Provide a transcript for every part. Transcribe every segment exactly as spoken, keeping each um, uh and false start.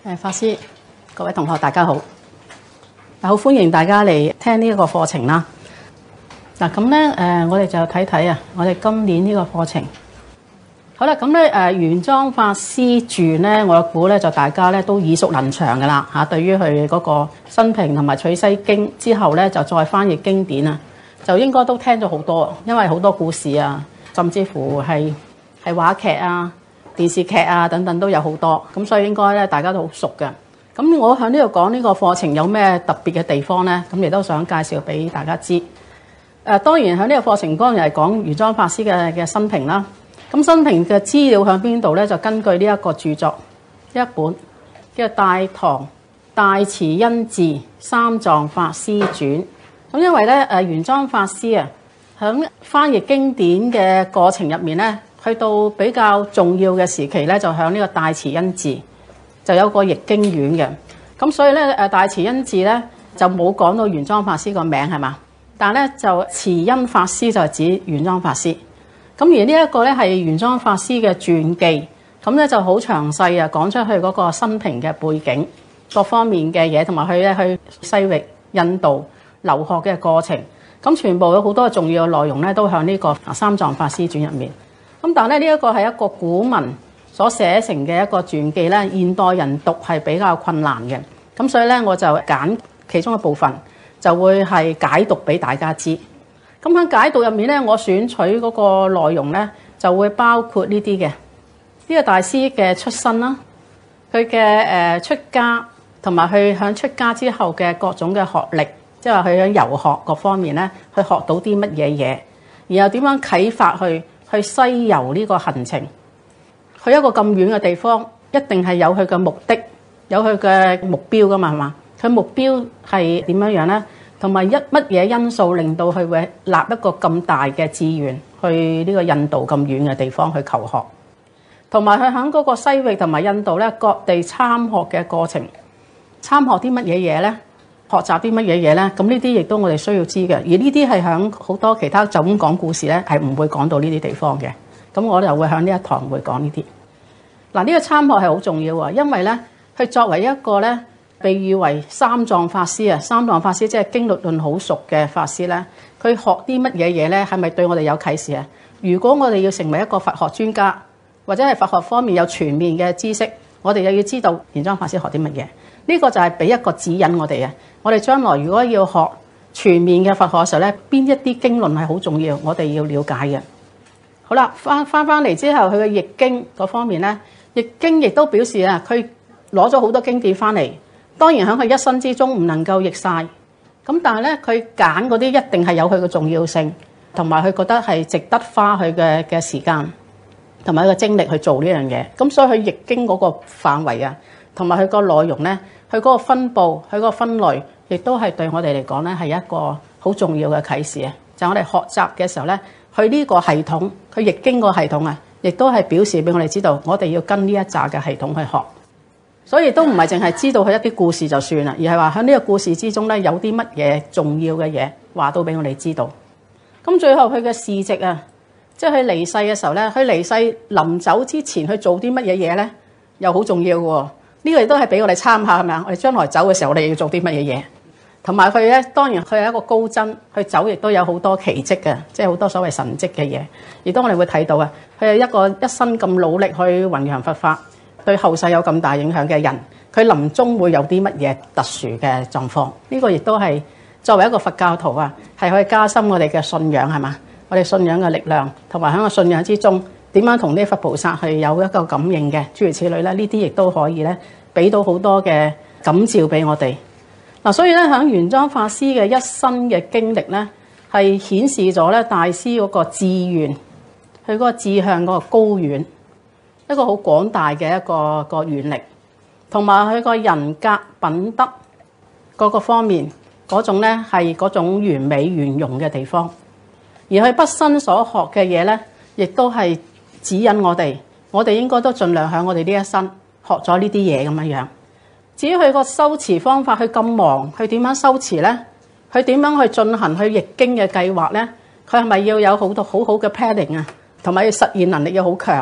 誒，法師，各位同學大家好，好歡迎大家嚟聽呢一個課程啦。嗱咁咧，誒我哋就睇睇啊，我哋今年呢個課程。好啦，咁咧誒玄奘法師傳咧，我估咧就大家咧都耳熟能詳噶啦嚇。對於佢嗰個生平同埋取西經之後咧，就再翻譯經典啊，就應該都聽咗好多，因為好多故事啊，甚至乎係係話劇啊、電視劇啊等等都有好多，咁所以應該咧大家都好熟嘅。咁我喺呢度講呢個課程有咩特別嘅地方咧？咁亦都想介紹俾大家知。誒、呃、當然喺呢個課程當然係講玄奘法師嘅嘅生平啦。咁生平嘅資料喺邊度咧？就根據呢一個著作，一本叫《大唐大慈恩寺三藏法師傳》。咁因為咧誒玄奘法師啊，喺翻譯經典嘅過程入面咧，去到比較重要嘅時期咧，就喺呢個大慈恩寺就有個譯經院嘅。咁所以咧誒大慈恩寺咧就冇講到玄奘法師個名係嘛，但係咧就慈恩法師就係指玄奘法師。咁而呢一個咧係玄奘法師嘅傳記，咁咧就好詳細啊，講出去嗰個生平嘅背景各方面嘅嘢，同埋佢咧去西域印度留學嘅過程，咁全部有好多重要嘅內容咧，都喺呢個三藏法師傳入面。咁但係咧呢一個係一個古文所寫成嘅一個傳記咧，現代人讀係比較困難嘅，咁所以咧我就揀其中一部分，就會係解讀俾大家知。咁喺解讀入面咧，我選取嗰個內容咧，就會包括呢啲嘅呢個大師嘅出身啦，佢嘅誒出家，同埋佢喺出家之後嘅各種嘅學歷，即係話佢喺遊學各方面咧，去學到啲乜嘢嘢，然後點樣啟發去去西遊呢個行程。去一個咁遠嘅地方，一定係有佢嘅目的，有佢嘅目標噶嘛，係嘛？佢目標係點樣樣咧？同埋一乜嘢因素令到佢會立一個咁大嘅志願去呢個印度咁遠嘅地方去求學，同埋佢喺嗰個西域同埋印度咧各地參學嘅過程，參學啲乜嘢嘢咧？學習啲乜嘢嘢咧？咁呢啲亦都我哋需要知嘅。而呢啲係喺好多其他就咁講故事咧，係唔會講到呢啲地方嘅。咁我就會喺呢一堂會講呢啲。嗱，呢個參學係好重要啊，因為咧佢作為一個咧。被譽為三藏法師啊，三藏法師即係經律論好熟嘅法師咧。佢學啲乜嘢嘢咧？係咪對我哋有啟示啊？如果我哋要成為一個佛學專家，或者係佛學方面有全面嘅知識，我哋又要知道玄奘法師學啲乜嘢？呢個就係俾一個指引我哋啊！我哋將來如果要學全面嘅佛學嘅時候咧，邊一啲經論係好重要，我哋要了解嘅。好啦，翻翻翻嚟之後，佢嘅譯經嗰方面咧，譯經亦都表示啊，佢攞咗好多經典翻嚟。當然喺佢一生之中唔能夠譯晒，咁但係咧佢揀嗰啲一定係有佢嘅重要性，同埋佢覺得係值得花佢嘅嘅時間同埋佢嘅精力去做呢樣嘢。咁所以佢譯經嗰個範圍啊，同埋佢個內容咧，佢嗰個分佈、佢嗰個分類，亦都係對我哋嚟講咧係一個好重要嘅啟示啊！就係我哋學習嘅時候咧，佢呢個系統，佢譯經個系統啊，亦都係表示俾我哋知道，我哋要跟呢一紮嘅系統去學。所以都唔係淨係知道佢一啲故事就算啦，而係話喺呢個故事之中咧，有啲乜嘢重要嘅嘢話到俾我哋知道。咁最後佢嘅事蹟啊，即係佢離世嘅時候咧，佢離世臨走之前去做啲乜嘢嘢咧，又好重要嘅喎。呢個亦都係俾我哋參考，係咪啊？我哋將來走嘅時候，我哋要做啲乜嘢嘢？同埋佢咧，當然佢係一個高僧，佢走亦都有好多奇蹟嘅，即係好多所謂神蹟嘅嘢。亦都我哋會睇到啊，佢係一個一生咁努力去弘揚佛法，對後世有咁大影響嘅人，佢臨終會有啲乜嘢特殊嘅狀況？呢個亦都係作為一個佛教徒啊，係可以加深我哋嘅信仰，係嘛？我哋信仰嘅力量，同埋喺個信仰之中點樣同啲佛菩薩去有一個感應嘅，諸如此類咧，呢啲亦都可以咧俾到好多嘅感召俾我哋。嗱，所以咧喺玄奘法師嘅一生嘅經歷咧，係顯示咗咧大師嗰個志願，佢嗰個志向嗰個高遠。一個好廣大嘅一個一個願力，同埋佢個人格品德各個方面嗰種咧係嗰種完美圓融嘅地方，而佢畢生所學嘅嘢咧，亦都係指引我哋，我哋應該都盡量喺我哋呢一生學咗呢啲嘢咁樣樣。至於佢個修持方法，佢咁忙，佢點樣修持咧？佢點樣去進行去譯經嘅計劃咧？佢係咪要有好多好好嘅 planning啊？同埋要實現能力要好強？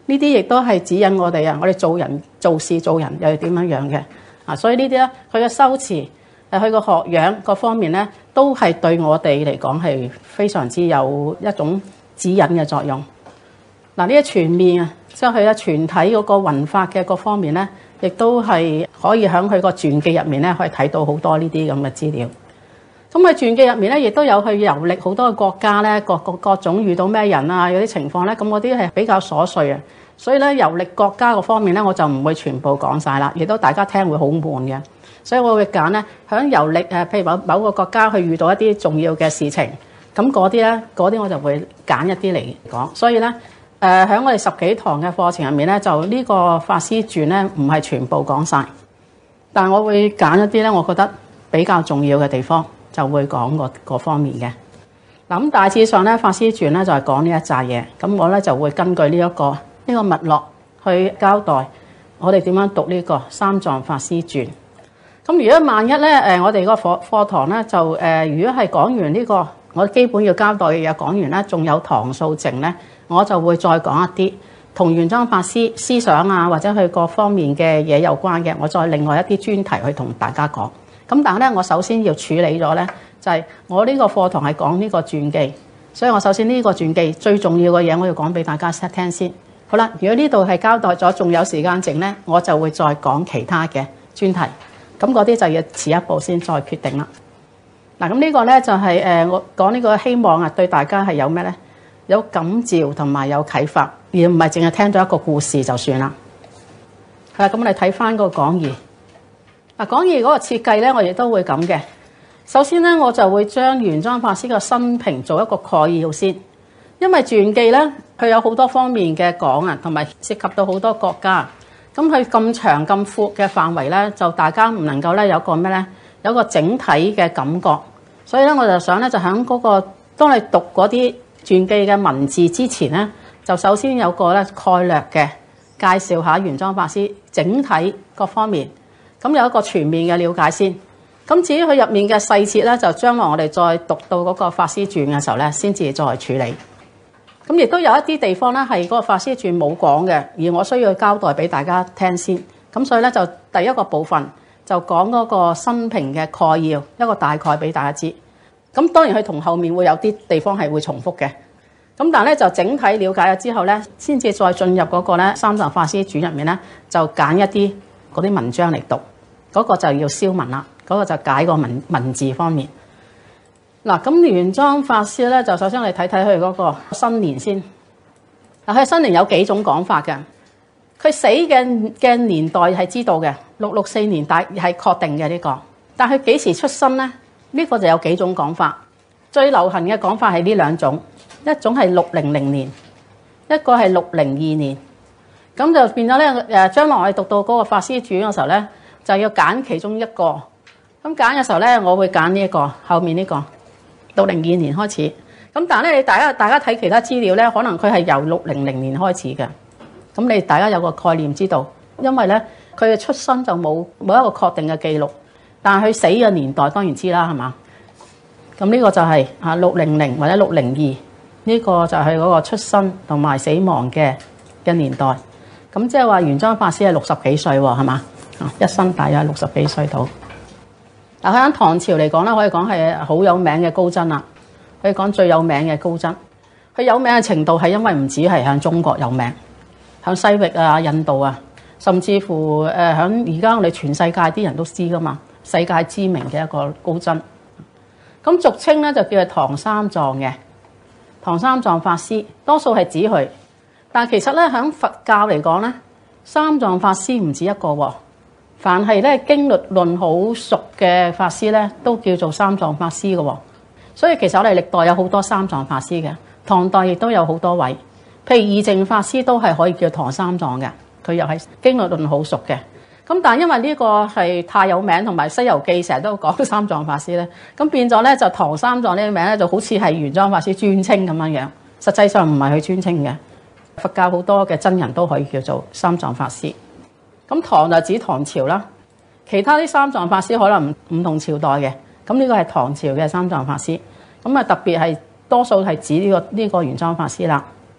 呢啲亦都係指引我哋啊，我哋做人做事做人又係點樣樣嘅啊。所以呢啲咧，佢嘅修辭誒，佢個學養各方面咧，都係對我哋嚟講係非常之有一種指引嘅作用。嗱，呢一全面啊，即係佢嘅全體嗰個文法嘅各方面咧，亦都係可以喺佢個傳記入面咧，可以睇到好多呢啲咁嘅資料。咁喺傳記入面咧，亦都有去遊歷好多嘅國家咧，各各各種遇到咩人啊，有啲情況咧，咁嗰啲係比較瑣碎啊。所以咧，遊歷國家個方面咧，我就唔會全部講晒啦，亦都大家聽會好悶嘅。所以我會揀咧，響遊歷誒，譬如某某個國家去遇到一啲重要嘅事情，咁嗰啲咧，嗰啲我就會揀一啲嚟講。所以咧，誒喺我哋十幾堂嘅課程入面咧，就呢個法師傳咧，唔係全部講晒，但係我會揀一啲咧，我覺得比較重要嘅地方。就會講個個方面嘅。嗱，咁大致上咧，法師傳咧就係講呢一紮嘢，咁我咧就會根據呢、這、一個呢、這個脈絡去交代我哋點樣讀呢個三藏法師傳。咁如果萬一咧誒，我哋個課課堂咧就誒、呃，如果係講完呢、這個我基本要交代嘅嘢講完咧，仲有堂數剩咧，我就會再講一啲同玄奘法師思想啊或者佢各方面嘅嘢有關嘅，我再另外一啲專題去同大家講。咁但係咧，我首先要處理咗咧，就係我呢個課堂係講呢個傳記，所以我首先呢個傳記最重要嘅嘢，我要講俾大家聽先。好啦，如果呢度係交代咗，仲有時間剩咧，我就會再講其他嘅專題。咁嗰啲就要遲一步先再決定啦。嗱，咁呢個咧就係誒我講呢個希望啊，對大家係有咩咧？有感召同埋有啟發，而唔係淨係聽咗一個故事就算啦。係啦，咁我哋睇翻個講義。嗱，講義嗰個設計咧，我亦都會咁嘅。首先咧，我就會將玄奘法師嘅生平做一個概要先，因為傳記咧，佢有好多方面嘅講啊，同埋涉及到好多國家。咁佢咁長咁闊嘅範圍咧，就大家唔能夠咧有個咩咧，有個整體嘅感覺。所以咧，我就想咧，就喺嗰個當你讀嗰啲傳記嘅文字之前咧，就首先有個咧概略嘅介紹下玄奘法師整體各方面。咁有一個全面嘅了解先，咁至於佢入面嘅細節咧，就將來我哋再讀到嗰個法師傳嘅時候咧，先至再處理。咁亦都有一啲地方咧係嗰個法師傳冇講嘅，而我需要交代俾大家聽先。咁所以咧就第一個部分就講嗰個生平嘅概要，一個大概俾大家知。咁當然佢同後面會有啲地方係會重複嘅。咁但係咧就整體了解咗之後咧，先至再進入嗰個咧三藏法師傳入面咧，就揀一啲嗰啲文章嚟讀，嗰、嗰個就要消文啦，嗰、嗰個就解個文文字方面。嗱，咁玄奘法師咧，就首先我哋睇睇佢嗰個生年先。嗱，佢生年有幾種講法嘅。佢死嘅嘅年代係知道嘅，六六四年代係確定嘅呢、呢個。但係幾時出生咧？呢、呢個就有幾種講法。最流行嘅講法係呢兩種，一種係六零零年，一個係六零二年。咁就變咗咧，誒將來我哋讀到嗰個法師傳嘅時候咧，就要揀其中一個。咁揀嘅時候咧，我會揀呢一個後面呢、呢個六零二年開始。咁但係咧，你大家大家睇其他資料咧，可能佢係由六零零年開始嘅。咁你大家有個概念知道，因為咧佢嘅出生就冇冇一個確定嘅記錄，但係佢死嘅年代當然知啦，係嘛？咁呢個就係啊六零零或者六零二，呢個就係嗰個出生同埋死亡嘅嘅年代。咁即係話玄奘法師係六十幾歲喎，係嘛？啊，一生大約係六十幾歲到。嗱，喺唐朝嚟講咧，可以講係好有名嘅高僧啦，可以講最有名嘅高僧。佢有名嘅程度係因為唔止係喺中國有名，喺西域啊、印度啊，甚至乎誒喺而家我哋全世界啲人都知噶嘛，世界知名嘅一個高僧。咁俗稱咧就叫做唐三藏嘅，唐三藏法師多數係指佢。但其實咧，喺佛教嚟講咧，三藏法師唔止一個喎。凡係咧經律論好熟嘅法師咧，都叫做三藏法師嘅喎。所以其實我哋歷代有好多三藏法師嘅，唐代亦都有好多位。譬如義淨法師都係可以叫唐三藏嘅，佢又係經律論好熟嘅。咁但係因為呢個係太有名，同埋《西遊記》成日都講三藏法師咧，咁變咗咧就唐三藏呢個名咧就好似係玄奘法師專稱咁樣樣，實際上唔係佢專稱嘅。佛教好多嘅真人都可以叫做三藏法師。咁唐就指唐朝啦，其他啲三藏法師可能唔唔同朝代嘅。咁呢個係唐朝嘅三藏法師。咁啊特別係多數係指呢個呢個玄奘法師啦。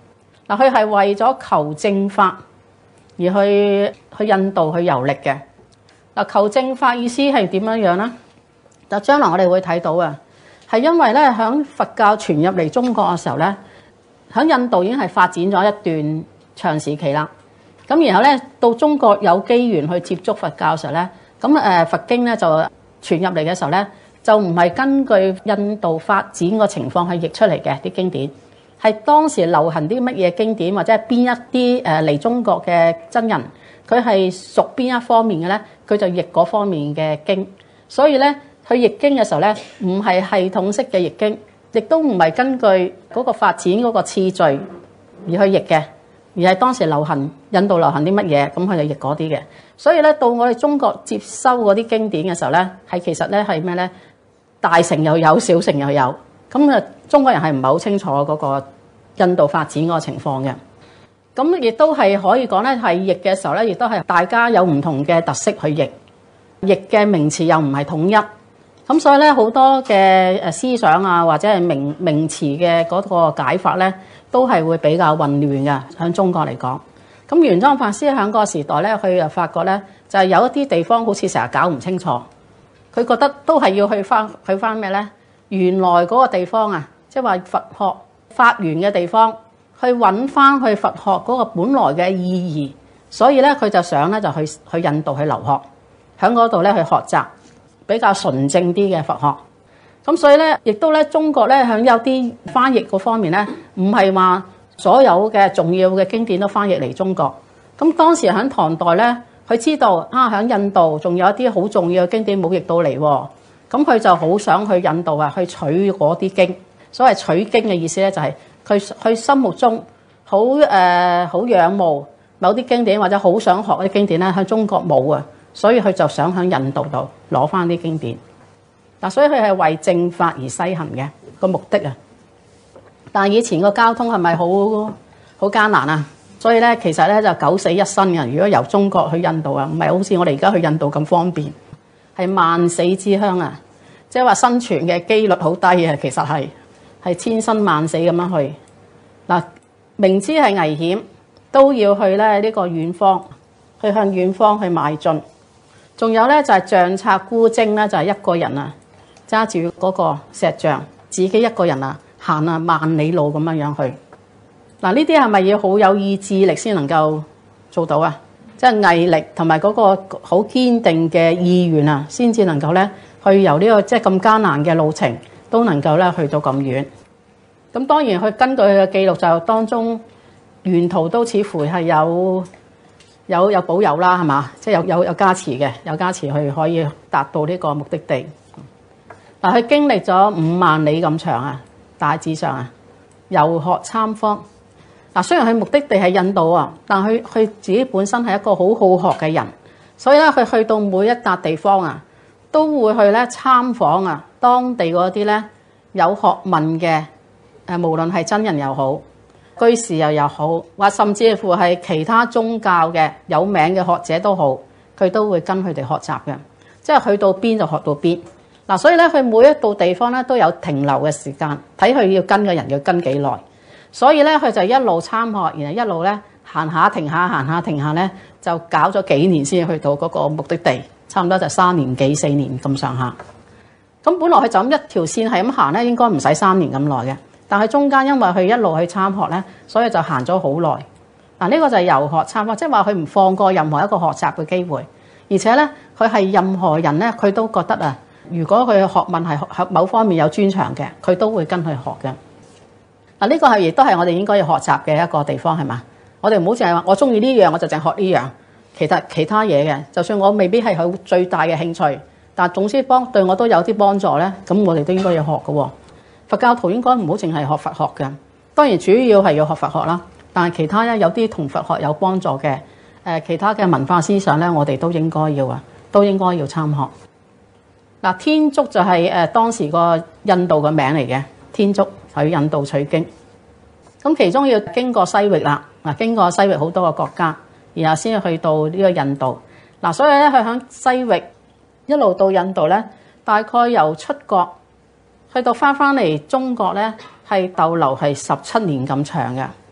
嗱，佢係為咗求正法而去去印度去遊歷嘅。嗱，求正法意思係點樣樣咧？就將來我哋會睇到啊，係因為咧響佛教傳入嚟中國嘅時候咧，響印度已經係發展咗一段長時期啦。咁然後咧到中國有機緣去接觸佛教嘅時候咧，咁誒佛經咧就傳入嚟嘅時候咧，就唔係根據印度發展個情況去譯出嚟嘅啲經典，係當時流行啲乜嘢經典，或者係邊一啲誒嚟中國嘅真人，佢係屬邊一方面嘅咧，佢就譯嗰方面嘅經。所以咧，佢譯經嘅時候咧，唔係系統式嘅譯經，亦都唔係根據嗰個發展嗰個次序而去譯嘅，而係當時流行印度流行啲乜嘢，咁佢就譯嗰啲嘅。所以咧，到我哋中國接收嗰啲經典嘅時候咧，係其實咧係咩咧？大乘又有，小乘又有。咁啊，中國人係唔係好清楚嗰個印度發展嗰個情況嘅？咁亦都係可以講咧，係譯嘅時候咧，亦都係大家有唔同嘅特色去譯，譯嘅名詞又唔係統一。咁所以咧，好多嘅誒思想啊，或者係名名詞嘅嗰個解法咧，都係會比較混亂嘅。喺中國嚟講，咁玄奘法師喺嗰個時代咧，佢又發覺咧，就係有一啲地方好似成日搞唔清楚，佢覺得都係要去翻去翻咩咧？原來嗰個地方啊，即係話佛學發源嘅地方，去揾翻去佛學嗰個本來嘅意義。所以咧，佢就想咧就去去印度去留學，喺嗰度咧去學習比較純正啲嘅佛學。咁所以咧，亦都咧中國咧喺有啲翻譯嗰方面咧，唔係話所有嘅重要嘅經典都翻譯嚟中國。咁當時喺唐代咧，佢知道啊喺印度仲有一啲好重要嘅經典冇譯到嚟喎，咁佢就好想去印度啊，去取嗰啲經。所謂取經嘅意思咧，就係佢佢心目中好誒好仰慕某啲經典，或者好想學啲經典咧，喺中國冇啊，所以佢就想喺印度度攞翻啲經典。嗱，所以佢係為正法而西行嘅個目的啊。但係以前個交通係咪好好艱難啊？所以咧，其實咧就九死一生嘅。如果由中國去印度啊，唔係好似我哋而家去印度咁方便，係萬死之鄉啊！即係話生存嘅機率好低啊。其實係係千生萬死咁樣去嗱，明知係危險都要去咧呢個遠方，去向遠方去邁進。仲有咧就係仗策孤征咧，就係一個人啊揸住嗰個石像，自己一個人啊行啊萬里路咁樣樣去。嗱，呢啲係咪要好有意志力先能夠做到啊？即係毅力同埋嗰個好堅定嘅意願啊，先至能夠咧去由呢個即係咁艱難嘅路程都能夠咧去到咁遠。咁當然佢根據佢嘅記錄，就當中沿途都似乎係有有有保佑啦，係嘛？即係有有有加持嘅，有加持去可以達到呢個目的地。嗱，佢經歷咗五萬里咁長啊，大致上啊遊學參方。嗱，雖然佢目的地係印度啊，但佢佢自己本身係一個好好學嘅人，所以咧佢去到每一笪地方啊，都會去咧參訪啊當地嗰啲咧有學問嘅誒，無論係真人又好，居士又又好，或甚至乎係其他宗教嘅有名嘅學者都好，佢都會跟佢哋學習嘅，即係去到邊就學到邊。嗱，所以咧佢每一度地方咧都有停留嘅時間，睇佢要跟嘅人要跟幾耐。所以咧，佢就一路參學，然後一路咧行下停下，行下停下咧，就搞咗幾年先去到嗰個目的地，差唔多就三年幾四年咁上下。咁本來佢就咁一條線係咁行咧，應該唔使三年咁耐嘅。但係中間因為佢一路去參學咧，所以就行咗好耐。嗱，呢個就係遊學參學，即係話佢唔放過任何一個學習嘅機會，而且咧佢係任何人咧，佢都覺得啊，如果佢嘅學問係某方面有專長嘅，佢都會跟佢學嘅。嗱，呢個係亦都係我哋應該要學習嘅一個地方，係嘛？我哋唔好淨係話我中意呢樣，我就淨學呢樣。其實其他嘢嘅，就算我未必係佢最大嘅興趣，但總之幫對我都有啲幫助咧，咁我哋都應該要學嘅。佛教徒應該唔好淨係學佛學嘅，當然主要係要學佛學啦。但係其他咧有啲同佛學有幫助嘅誒，其他嘅文化思想咧，我哋都應該要啊，都應該要參學。嗱，天竺就係誒當時個印度嘅名嚟嘅，天竺。去印度取經，咁其中要經過西域啦，嗱，經過西域好多個國家，然後先去到呢個印度。嗱，所以咧佢喺西域一路到印度咧，大概由出國去到翻翻嚟中國咧，係逗留係十七年咁長嘅，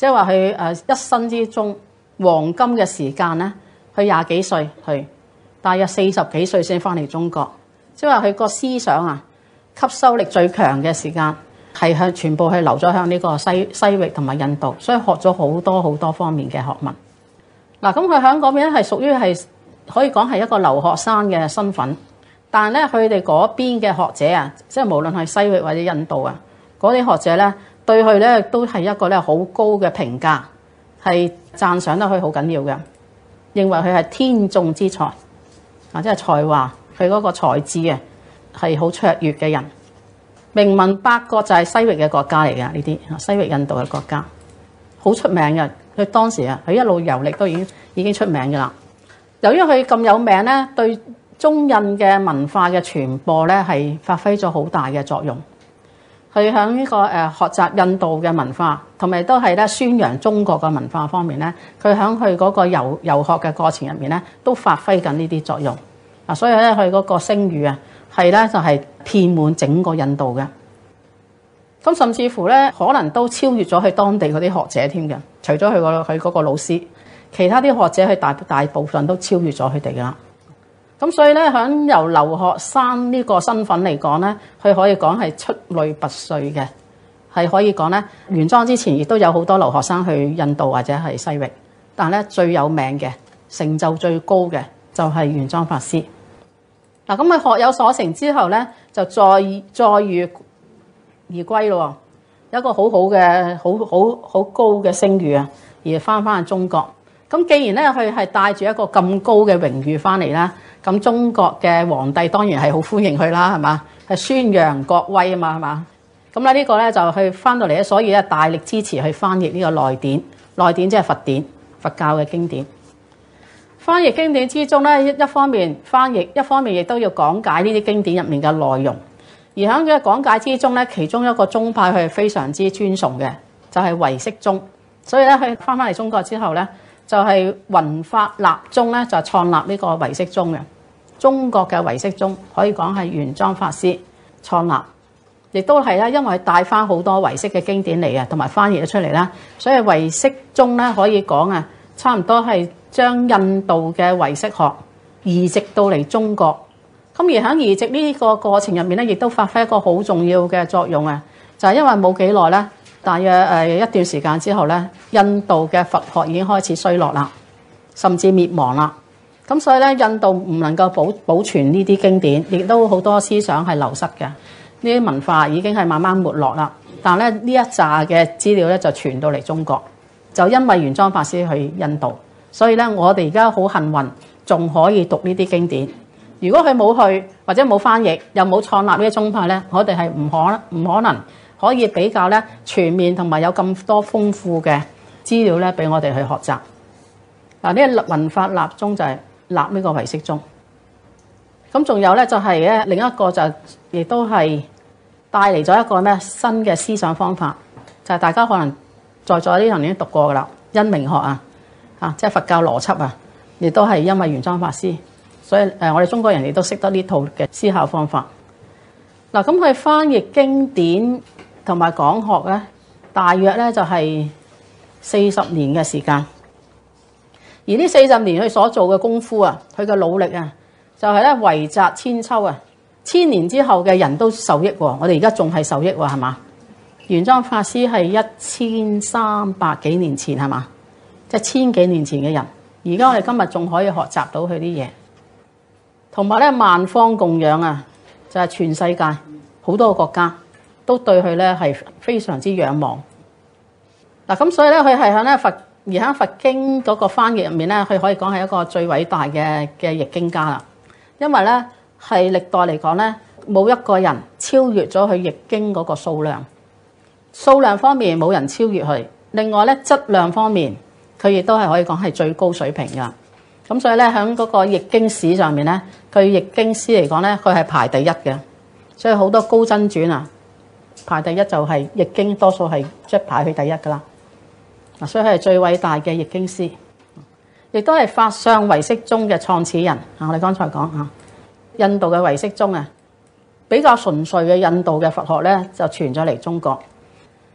即係話佢誒一生之中黃金嘅時間咧，佢廿幾歲去，大約四十幾歲先翻嚟中國。即係話佢個思想啊，吸收力最強嘅時間係向全部係流咗向呢個西西域同埋印度，所以學咗好多好多方面嘅學問。嗱，咁佢喺嗰邊咧係屬於係可以講係一個留學生嘅身份，但係咧佢哋嗰邊嘅學者啊，即係無論係西域或者印度啊，嗰啲學者咧對佢咧都係一個咧好高嘅評價，係讚賞得佢好緊要嘅，認為佢係天縱之才啊，即係才華。佢嗰個才智啊，係好卓越嘅人。名聞八國就係西域嘅國家嚟嘅，呢啲西域印度嘅國家好出名嘅。佢當時啊，佢一路遊歷都已經已經出名嘅啦。由於佢咁有名咧，對中印嘅文化嘅傳播咧係發揮咗好大嘅作用。佢喺呢個誒學習印度嘅文化，同埋都係咧宣揚中國嘅文化方面咧，佢喺佢嗰個遊遊學嘅過程入面咧，都發揮緊呢啲作用。嗱，所以咧佢嗰個聲譽啊，係咧就係遍滿整個印度嘅。咁甚至乎咧，可能都超越咗佢當地嗰啲學者添嘅。除咗佢個佢嗰個老師，其他啲學者佢大大部分都超越咗佢哋噶啦。咁所以咧，響由留學生呢個身份嚟講咧，佢可以講係出類拔萃嘅，係可以講咧。玄奘之前亦都有好多留學生去印度或者係西域，但係咧最有名嘅、成就最高嘅就係玄奘法師。嗱，咁佢學有所成之後咧，就再再遇而歸咯，有一個好好嘅、好好好高嘅聲譽啊，而翻翻去中國。咁既然咧佢係帶住一個咁高嘅榮譽翻嚟啦，咁中國嘅皇帝當然係好歡迎佢啦，係嘛？係宣揚國威啊嘛，係嘛？咁咧呢個咧就去翻到嚟咧，所以咧大力支持去翻譯呢個內典。內典即係佛典，佛教嘅經典。翻譯經典之中咧，一方面翻譯，一方面亦都要講解呢啲經典入面嘅內容。而喺佢嘅講解之中咧，其中一個宗派佢係非常之尊崇嘅，就係唯識宗。所以咧，佢翻翻嚟中國之後咧，就係雲法立宗咧，就創立呢個唯識宗嘅。中國嘅唯識宗可以講係玄奘法師創立，亦都係咧，因為帶翻好多唯識嘅經典嚟啊，同埋翻譯咗出嚟啦。所以唯識宗咧可以講啊，差唔多係將印度嘅唯識學移植到嚟中國，咁而喺移植呢個過程入面咧，亦都發揮一個好重要嘅作用啊！就係因為冇幾耐咧，大約誒一段時間之後咧，印度嘅佛學已經開始衰落啦，甚至滅亡啦。咁所以咧，印度唔能夠保保存呢啲經典，亦都好多思想係流失嘅。呢啲文化已經係慢慢沒落啦。但係咧，呢一紮嘅資料咧就傳到嚟中國，就因為玄奘法師去印度。所以咧，我哋而家好幸運，仲可以讀呢啲經典。如果佢冇去或者冇翻譯，又冇創立呢啲宗派咧，我哋係唔可唔可能可以比較咧全面同埋有咁多豐富嘅資料咧，俾我哋去學習。嗱，呢個雲法立宗就係立呢個唯識宗。咁仲有咧就係咧另一個就亦都係帶嚟咗一個咩新嘅思想方法，就係大家可能在座啲人已經讀過噶啦，因明學啊。啊，即係佛教邏輯啊，亦都係因為玄奘法師，所以誒，我哋中國人亦都識得呢套嘅思考方法。嗱，咁佢翻譯經典同埋講學咧，大約咧就係四十年嘅時間。而呢四十年佢所做嘅功夫啊，佢嘅努力啊，就係咧遺澤千秋啊，千年之後嘅人都受益喎。我哋而家仲係受益喎，係嘛？玄奘法師係一千三百幾年前係嘛？即係千幾年前嘅人，而家我哋今日仲可以學習到佢啲嘢，同埋咧萬方供養啊，就係全世界好多個國家都對佢咧係非常之仰望。嗱，咁所以咧佢係喺咧佛而喺佛經嗰個翻譯入面咧，佢可以講係一個最偉大嘅嘅譯經家啦。因為咧係歷代嚟講咧，冇一個人超越咗佢譯經嗰個數量，數量方面冇人超越佢。另外咧質量方面，佢亦都係可以講係最高水平㗎。咁所以咧喺嗰個譯經史上面咧，佢譯經師嚟講咧，佢係排第一嘅。所以好多高僧傳啊，排第一就係譯經，多數係即係排去第一㗎啦。嗱，所以佢係最偉大嘅譯經師，亦都係法相唯識宗嘅創始人。啊，我哋剛才講啊，印度嘅唯識宗啊，比較純粹嘅印度嘅佛學咧，就傳咗嚟中國。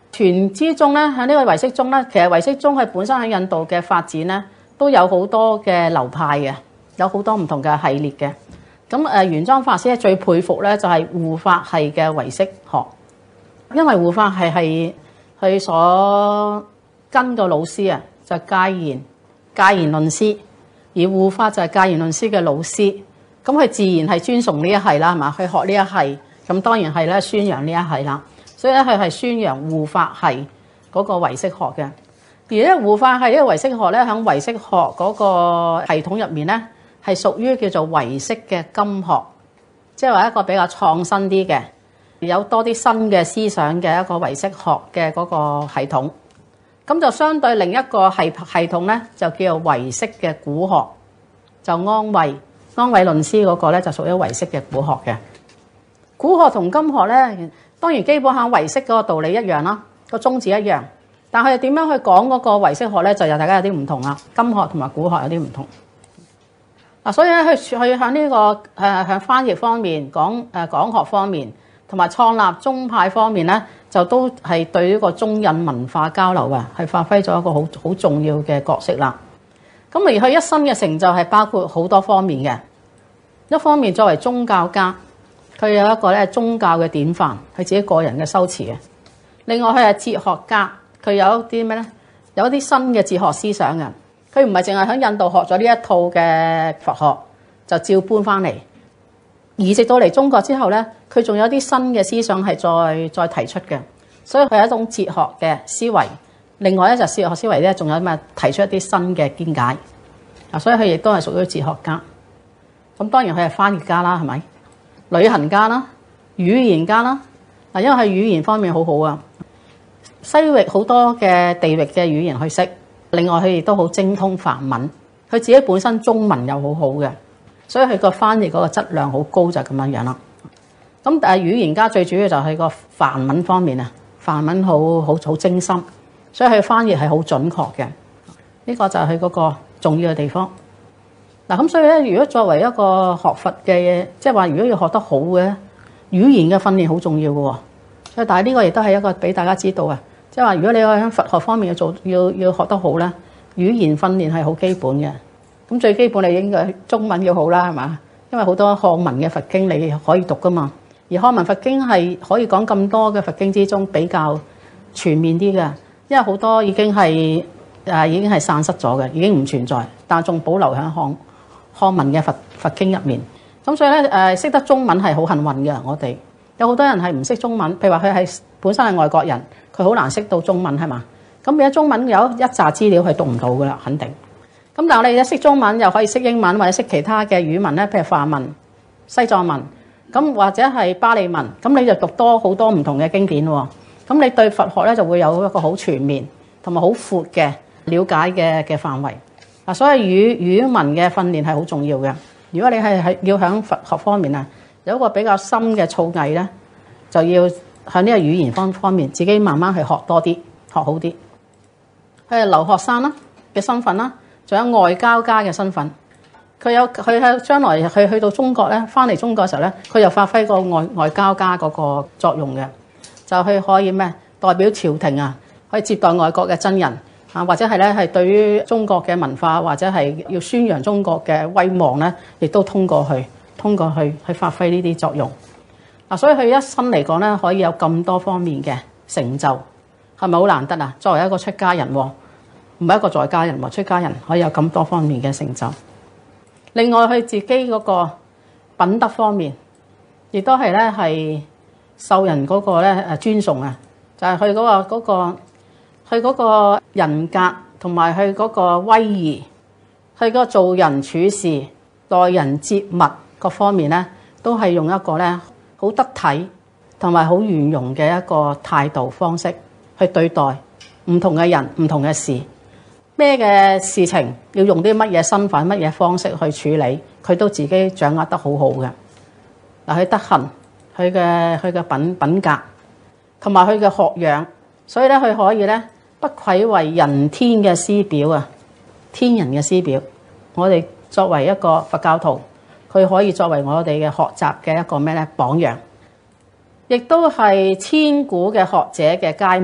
傳之中咧，喺呢個唯識宗咧，其實唯識宗係本身喺印度嘅發展咧，都有好多嘅流派嘅，有好多唔同嘅系列嘅。咁誒，玄奘法師咧最佩服咧就係護法系嘅唯識學，因為護法系係佢所跟個老師啊，就係戒賢戒賢論師，而護法就係戒賢論師嘅老師。咁佢自然係尊崇呢一系啦，係嘛？去學呢一系，咁當然係咧宣揚呢一系啦。所以咧，佢係宣揚護法系嗰個唯識學嘅。而咧護法系呢個唯識學咧，喺唯識學嗰個系統入面咧，係屬於叫做唯識嘅金學，即係話一個比較創新啲嘅，有多啲新嘅思想嘅一個唯識學嘅嗰個系統。咁就相對另一個系系統咧，就叫做唯識嘅古學，就安慧安慧論師嗰個咧，就屬於唯識嘅古學嘅。古學同金學咧，當然基本上唯識嗰個道理一樣啦，個宗旨一樣，但係點樣去講嗰個唯識學咧，就有大家有啲唔同啦。金學同埋古學有啲唔同。嗱，所以咧，佢佢喺呢個誒喺翻譯方面講誒講學方面，同埋創立宗派方面咧，就都係對呢個中印文化交流啊，係發揮咗一個好好重要嘅角色啦。咁而佢一生嘅成就係包括好多方面嘅，一方面作為宗教家。佢有一個咧宗教嘅典範，佢自己個人嘅修持嘅。另外佢係哲學家，佢有一啲咩咧？有一啲新嘅哲學思想嘅。佢唔係淨係喺印度學咗呢一套嘅佛學，就照搬翻嚟。移植到嚟中國之後咧，佢仲有啲新嘅思想係再再提出嘅。所以佢係一種哲學嘅思維。另外咧就哲學思維咧，仲有咩提出一啲新嘅見解。啊，所以佢亦都係屬於哲學家。咁當然佢係翻譯家啦，係咪？旅行家啦，語言家啦，嗱，因為佢語言方面好好啊，西域好多嘅地域嘅語言佢識，另外佢亦都好精通梵文，佢自己本身中文又好好嘅，所以佢個翻譯嗰個質量好高就咁樣樣啦。咁但係語言家最主要就係個梵文方面啊，梵文好好好精深，所以佢翻譯係好準確嘅，呢個就係佢嗰個重要嘅地方。嗱，咁所以咧，如果作為一個學佛嘅，即係話如果要學得好嘅，語言嘅訓練好重要嘅喎。所以但係呢個亦都係一個俾大家知道啊，即係話如果你喺佛學方面要做，要要學得好咧，語言訓練係好基本嘅。咁最基本你應該中文要好啦，係嘛？因為好多漢文嘅佛經你可以讀噶嘛，而漢文佛經係可以講咁多嘅佛經之中比較全面啲嘅，因為好多已經係誒已經係散失咗嘅，已經唔存在，但係仲保留喺漢漢文嘅佛佛經入面。咁所以咧誒識得中文係好幸運嘅。我哋有好多人係唔識中文，譬如話佢係本身係外國人，佢好難識到中文係嘛？咁而家中文有一紮資料係讀唔到噶啦，肯定。咁但係你一識中文又可以識英文或者識其他嘅語文咧，譬如梵文、西藏文，咁或者係巴利文，咁你就讀多好多唔同嘅經典喎。咁你對佛學咧就會有一個好全面同埋好闊嘅了解嘅嘅範圍。嗱，所以語語文嘅訓練係好重要嘅。如果你係係要喺佛學方面啊有一個比較深嘅造詣咧，就要喺呢個語言方方面自己慢慢去學多啲，學好啲。佢係留學生啦嘅身份啦，仲有外交家嘅身份。佢有佢喺將來佢去到中國咧，翻嚟中國嘅時候咧，佢又發揮個外外交家嗰個作用嘅，就去可以咩代表朝廷啊，可以接待外國嘅真人。啊，或者係咧，係對於中國嘅文化，或者係要宣揚中國嘅威望咧，亦都通過去，通過去去發揮呢啲作用。嗱，所以佢一生嚟講咧，可以有咁多方面嘅成就，係咪好難得啊？作為一個出家人，唔係一個在家人喎，出家人可以有咁多方面嘅成就。另外，佢自己嗰個品德方面，亦都係咧係受人嗰個咧誒尊崇啊，就係佢嗰個嗰個。佢嗰個人格同埋佢嗰個威儀，佢嗰個做人處事、待人接物各方面咧，都係用一個咧好得體同埋好圓融嘅一個態度方式去對待唔同嘅人、唔同嘅事。咩嘅事情要用啲乜嘢身份、乜嘢方式去處理，佢都自己掌握得好好嘅。嗱，佢德行、佢嘅佢嘅品品格同埋佢嘅學養，所以咧佢可以咧。不愧為人天嘅師表啊！天人嘅師表，我哋作為一個佛教徒，佢可以作為我哋嘅學習嘅一個咩咧榜樣，亦都係千古嘅學者嘅楷模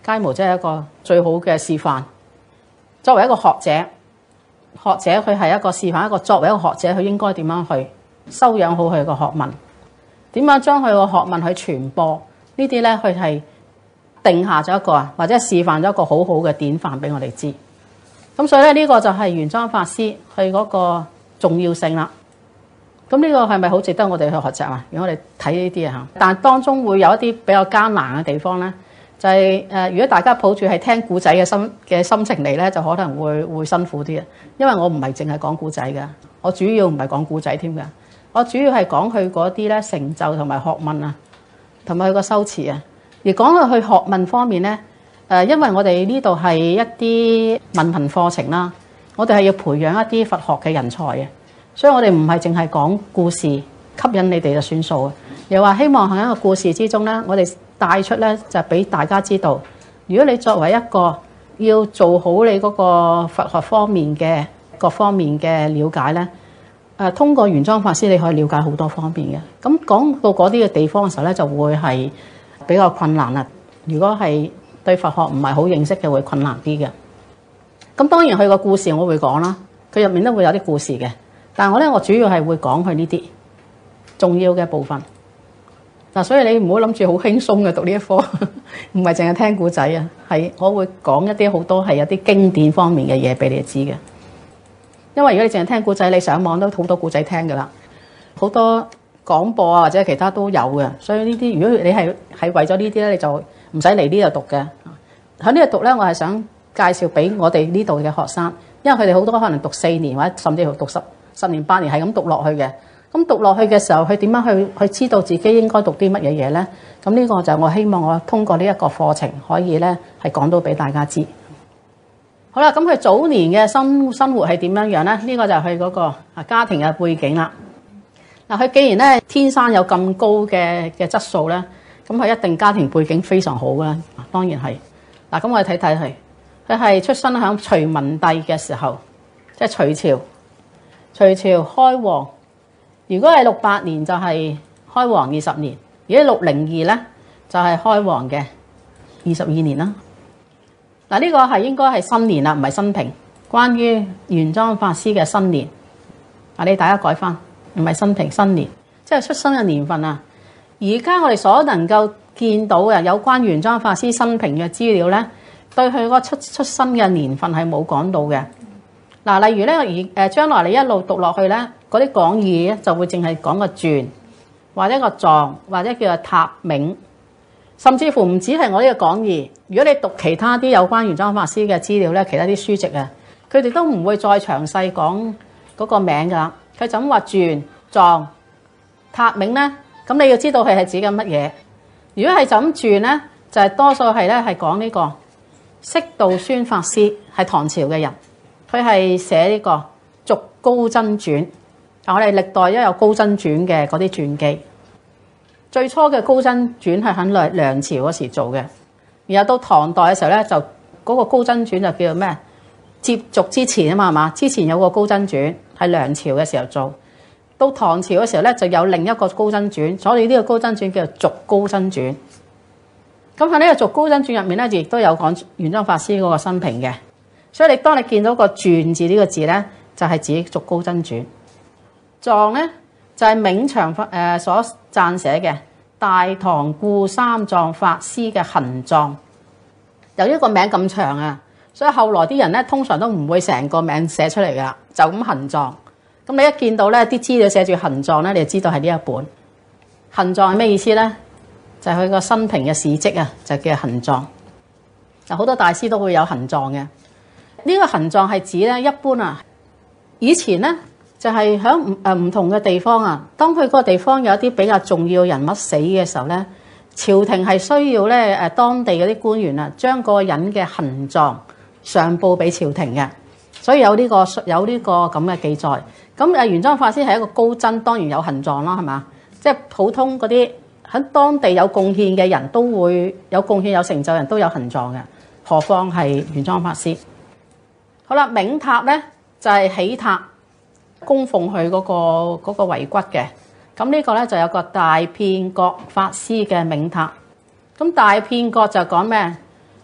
楷模即係一個最好嘅示範。作為一個學者，學者佢係一個示範，一個作為一個學者，佢應該點樣去修養好佢個學問，點樣將佢個學問去傳播呢啲咧？佢係定下咗一個啊，或者示範咗一個好好嘅典範俾我哋知。咁所以咧，呢個就係玄奘法師佢嗰個重要性啦。咁呢個係咪好值得我哋去學習啊？如果我哋睇呢啲啊嚇，但係當中會有一啲比較艱難嘅地方咧，就係、是、誒，如果大家抱住係聽古仔嘅心嘅心情嚟咧，就可能會會辛苦啲啊。因為我唔係淨係講古仔嘅，我主要唔係講古仔添嘅，我主要係講佢嗰啲咧成就同埋學問啊，同埋佢個修辭啊。而講到佢學問方面咧，誒，因為我哋呢度係一啲文憑課程啦，我哋係要培養一啲佛學嘅人才嘅。所以我哋唔係淨係講故事吸引你哋就算數，又話希望喺一個故事之中咧，我哋帶出咧就俾大家知道，如果你作為一個要做好你嗰個佛學方面嘅各方面嘅了解咧，誒通過玄奘法師你可以了解好多方面嘅。咁講到嗰啲嘅地方嘅時候咧，就會係比較困難啦。如果係對佛學唔係好認識嘅，會困難啲嘅。咁當然佢個故事我會講啦，佢入面都會有啲故事嘅。但係我咧，我主要係會講佢呢啲重要嘅部分嗱，所以你唔好諗住好輕鬆嘅讀呢一科，唔係淨係聽古仔啊，係我會講一啲好多係有啲經典方面嘅嘢俾你知嘅。因為如果你淨係聽古仔，你上網都好多古仔聽噶啦，好多廣播啊或者其他都有嘅，所以呢啲如果你係係為咗呢啲咧，你就唔使嚟呢度讀嘅。喺呢度讀咧，我係想介紹俾我哋呢度嘅學生，因為佢哋好多可能讀四年或者甚至乎讀十。十年八年係咁讀落去嘅，咁讀落去嘅時候，佢點樣去去知道自己應該讀啲乜嘢嘢咧？咁呢個就我希望我通過呢一個課程可以咧係講到俾大家知。好啦，咁佢早年嘅生生活係點樣樣咧？呢個就係佢嗰個啊家庭嘅背景啦。嗱，佢既然咧天生有咁高嘅嘅質素咧，咁佢一定家庭背景非常好啦。當然係嗱，咁我哋睇睇佢，佢係出生喺隋文帝嘅時候，即係隋朝。隋朝開皇，如果係六八年就係開皇二十年，如果六零二咧就係開皇嘅二十二年啦。嗱，呢個係應該係新年啦，唔係新平。關於玄奘法師嘅新年，啊，你大家改翻，唔係新平新年，即係出生嘅年份啊。而家我哋所能夠見到嘅有關玄奘法師生平嘅資料咧，對佢個出出生嘅年份係冇講到嘅。嗱，例如咧，而誒將來你一路讀落去咧，嗰啲講義咧就會淨係講個傳，或者個藏，或者叫做塔銘，甚至乎唔止係我呢個講義。如果你讀其他啲有關玄奘法師嘅資料咧，其他啲書籍啊，佢哋都唔會再詳細講嗰個名㗎。佢就咁話傳、藏、塔銘咧，咁你要知道佢係指緊乜嘢。如果係就咁傳咧，就係、是、多數係咧係講呢個釋道宣法師係唐朝嘅人。佢係寫呢個《續高僧傳》，我哋歷代都有高僧傳嘅嗰啲傳記。最初嘅高僧傳係喺梁梁朝嗰時做嘅，然後到唐代嘅時候咧，就嗰個高僧傳就叫做咩？接續之前啊嘛，係嘛？之前有個高僧傳係梁朝嘅時候做，到唐朝嘅時候咧就有另一個高僧傳，所以呢個高僧傳叫做《續高僧傳》。咁喺呢個《續高僧傳》入面咧，亦都有講玄奘法師嗰個生平嘅。所以你當你見到個傳字呢個字咧，就係、是、指《續高僧傳》。藏咧就係銘祥法誒所撰寫嘅大唐固三藏法師嘅行藏。由於個名咁長啊，所以後來啲人咧通常都唔會成個名寫出嚟噶啦，就咁行藏。咁你一見到咧啲資料寫住行藏咧，你就知道係呢一本。行藏係咩意思咧？就係佢個生平嘅事蹟啊，就叫行藏。嗱，好多大師都會有行藏嘅。呢個行藏係指咧，一般啊，以前咧就係喺唔誒唔同嘅地方啊，當佢嗰個地方有一啲比較重要人物死嘅時候咧，朝廷係需要咧誒當地嗰啲官員啊，將嗰個人嘅行藏上報俾朝廷嘅，所以有呢個有呢個咁嘅記載。咁誒玄奘法師係一個高僧，當然有行藏啦，係嘛？即係普通嗰啲喺當地有貢獻嘅人都會有貢獻有成就人都有行藏嘅，何況係玄奘法師。好啦，銘塔咧就係、是、起塔供奉佢嗰、那個嗰、那個遺骨嘅。咁呢個咧就有個大片覺法師嘅銘塔。咁大片覺就講咩？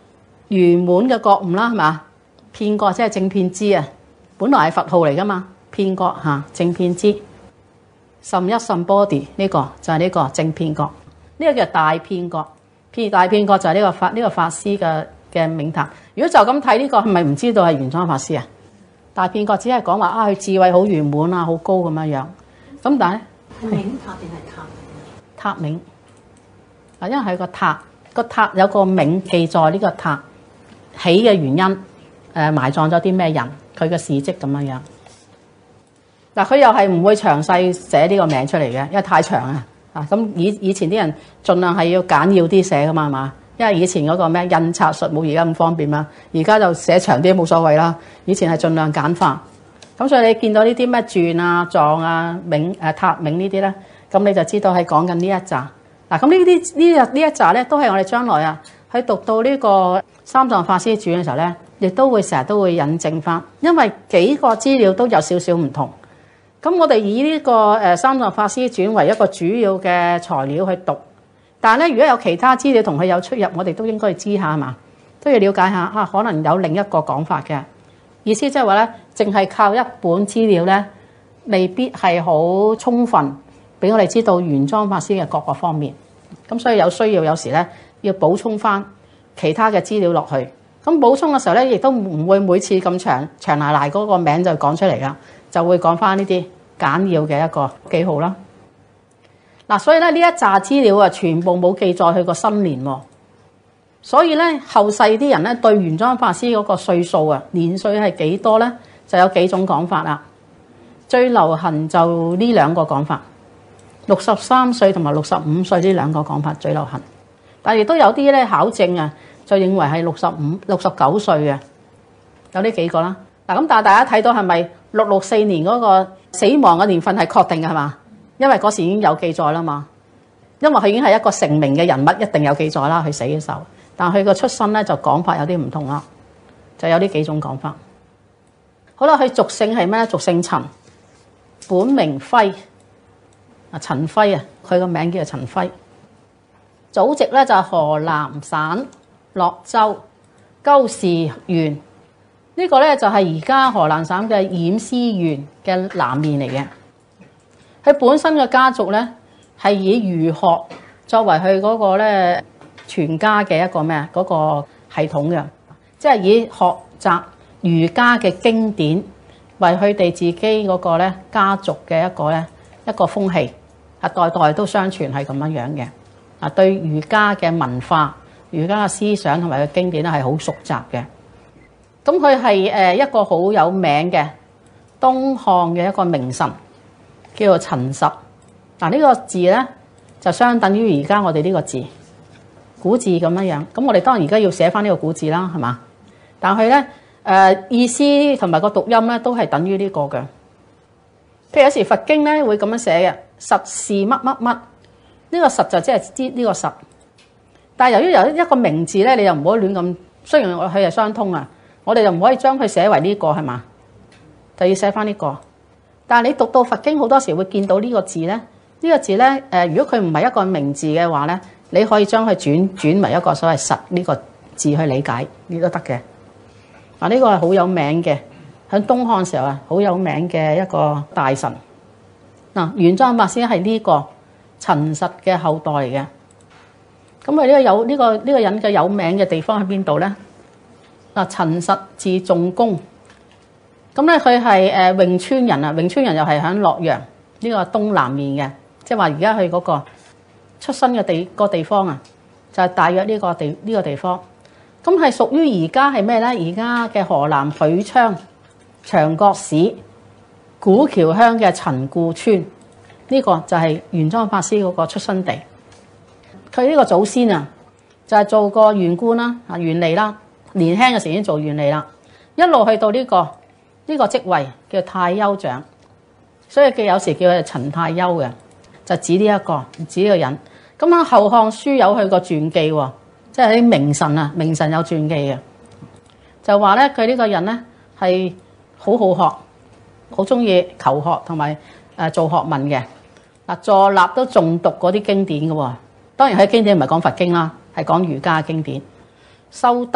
圓滿嘅覺悟啦，係嘛？遍覺即係正遍知啊，本來係佛號嚟噶嘛，遍覺嚇正遍知。甚一甚 body 呢個就係呢個正遍覺，呢、這個叫大遍覺。遍大遍覺就係呢個法呢、這個法師嘅嘅名塔。如果就咁睇呢個，係咪唔知道係玄奘法師啊？大遍覺只係講話啊，佢智慧好圓滿啊，好高咁樣樣。咁但係名塔定係塔？ 塔名啊，因為係個塔，個塔有個名記載呢個塔起嘅原因，誒、呃、埋葬咗啲咩人，佢嘅事蹟咁樣樣。嗱，佢又係唔會詳細寫呢個名出嚟嘅，因為太長啊。啊，咁以以前啲人盡量係要簡要啲寫噶嘛，係嘛？因為以前嗰個咩印刷術冇而家咁方便嘛，而家就寫長啲冇所謂啦。以前係盡量簡化。咁所以你見到呢啲咩傳啊、藏啊、銘誒塔銘呢啲咧，咁你就知道係講緊呢一紮。嗱，咁呢啲呢日呢一紮咧，都係我哋將來啊，喺讀到呢個三藏法師傳嘅時候咧，亦都會成日都會引證翻，因為幾個資料都有少少唔同。咁我哋以呢個誒三藏法師傳為一個主要嘅材料去讀，但係咧，如果有其他資料同佢有出入，我哋都應該要知下嘛，都要了解下啊，可能有另一個講法嘅意思，即係話咧，淨係靠一本資料咧，未必係好充分俾我哋知道玄奘法師嘅各個方面。咁所以有需要有時咧要補充翻其他嘅資料落去。咁補充嘅時候咧，亦都唔會每次咁長長賴賴嗰個名就講出嚟噶。就會講翻呢啲簡要嘅一個記號啦。嗱，所以咧呢一紮資料啊，全部冇記載佢個生年喎。所以咧後世啲人咧對玄奘法師嗰個歲數啊，年歲係幾多咧，就有幾種講法啦。最流行就呢兩個講法，六十三歲同埋六十五歲呢兩個講法最流行。但係亦都有啲咧考證啊，就認為係六十五、六十九歲嘅，有呢幾個啦。嗱，咁但係大家睇到係咪六六四年嗰個死亡嘅年份係確定嘅係嘛？因為嗰時已經有記載啦嘛。因為佢已經係一個成名嘅人物，一定有記載啦。佢死嘅時候，但係佢個出身咧就講法有啲唔同啦，就有呢幾種講法。好啦，佢俗姓係咩咧？俗姓陳，本名輝啊，陳輝啊，佢個名叫做陳輝。祖籍咧就係河南省樂州鳩氏縣。呢個咧就係而家河南省嘅偃師縣嘅南面嚟嘅。佢本身嘅家族咧係以儒學作為佢嗰個咧全家嘅一個咩嗰個系統嘅，即係以學習儒家嘅經典為佢哋自己嗰個咧家族嘅一個咧一個風氣，啊代代都相傳係咁樣樣嘅。啊，對儒家嘅文化、儒家嘅思想同埋個經典咧係好熟習嘅。咁佢係誒一個好有名嘅東漢嘅一個名臣，叫做陳實。嗱，呢個字咧就相等於而家我哋呢個字古字咁樣樣。咁我哋當然而家要寫翻呢個古字啦，係嘛？但係咧誒意思同埋個讀音咧都係等於呢個嘅。譬如有時佛經咧會咁樣寫嘅，實是乜乜乜。呢個實就即係知呢個實。但係由於有一個名字咧，你又唔可以亂咁。雖然佢係相通啊。我哋就唔可以將佢寫為呢個係嘛，就要寫翻呢個。但係你讀到佛經好多時會見到呢個字咧，呢個字咧誒，如果佢唔係一個名字嘅話咧，你可以將佢轉轉為一個所謂實呢個字去理解，呢都得嘅。嗱，呢個係好有名嘅，喺東漢時候啊，好有名嘅一個大臣。嗱，玄奘法師係呢個陳實嘅後代嚟嘅。咁佢呢個有呢個呢個人嘅有名嘅地方喺邊度咧？嗱，陳實字仲公，咁咧佢係誒潁川人啊，潁川人又係喺洛陽呢個東南面嘅，即係話而家佢嗰個出生嘅地個地方啊，就係大約呢個地呢個地方。咁係屬於而家係咩咧？而家嘅河南許昌長角市古橋鄉嘅陳固村，呢個就係玄奘法師嗰個出生地。佢呢個祖先啊，就係做過縣官啦，啊縣吏啦。年輕嘅時候已經做縣吏啦，一路去到呢、這個呢、這個職位叫太丘長，所以佢有時叫佢陳太丘嘅，就指呢、這、一個指呢個人。咁啊，《後漢書》有佢個傳記喎，即係啲名臣啊，名臣有傳記嘅，就話咧佢呢個人咧係好好學，好中意求學同埋誒做學問嘅。嗱，坐立都重讀嗰啲經典嘅喎，當然佢經典唔係講佛經啦，係講儒家經典，修德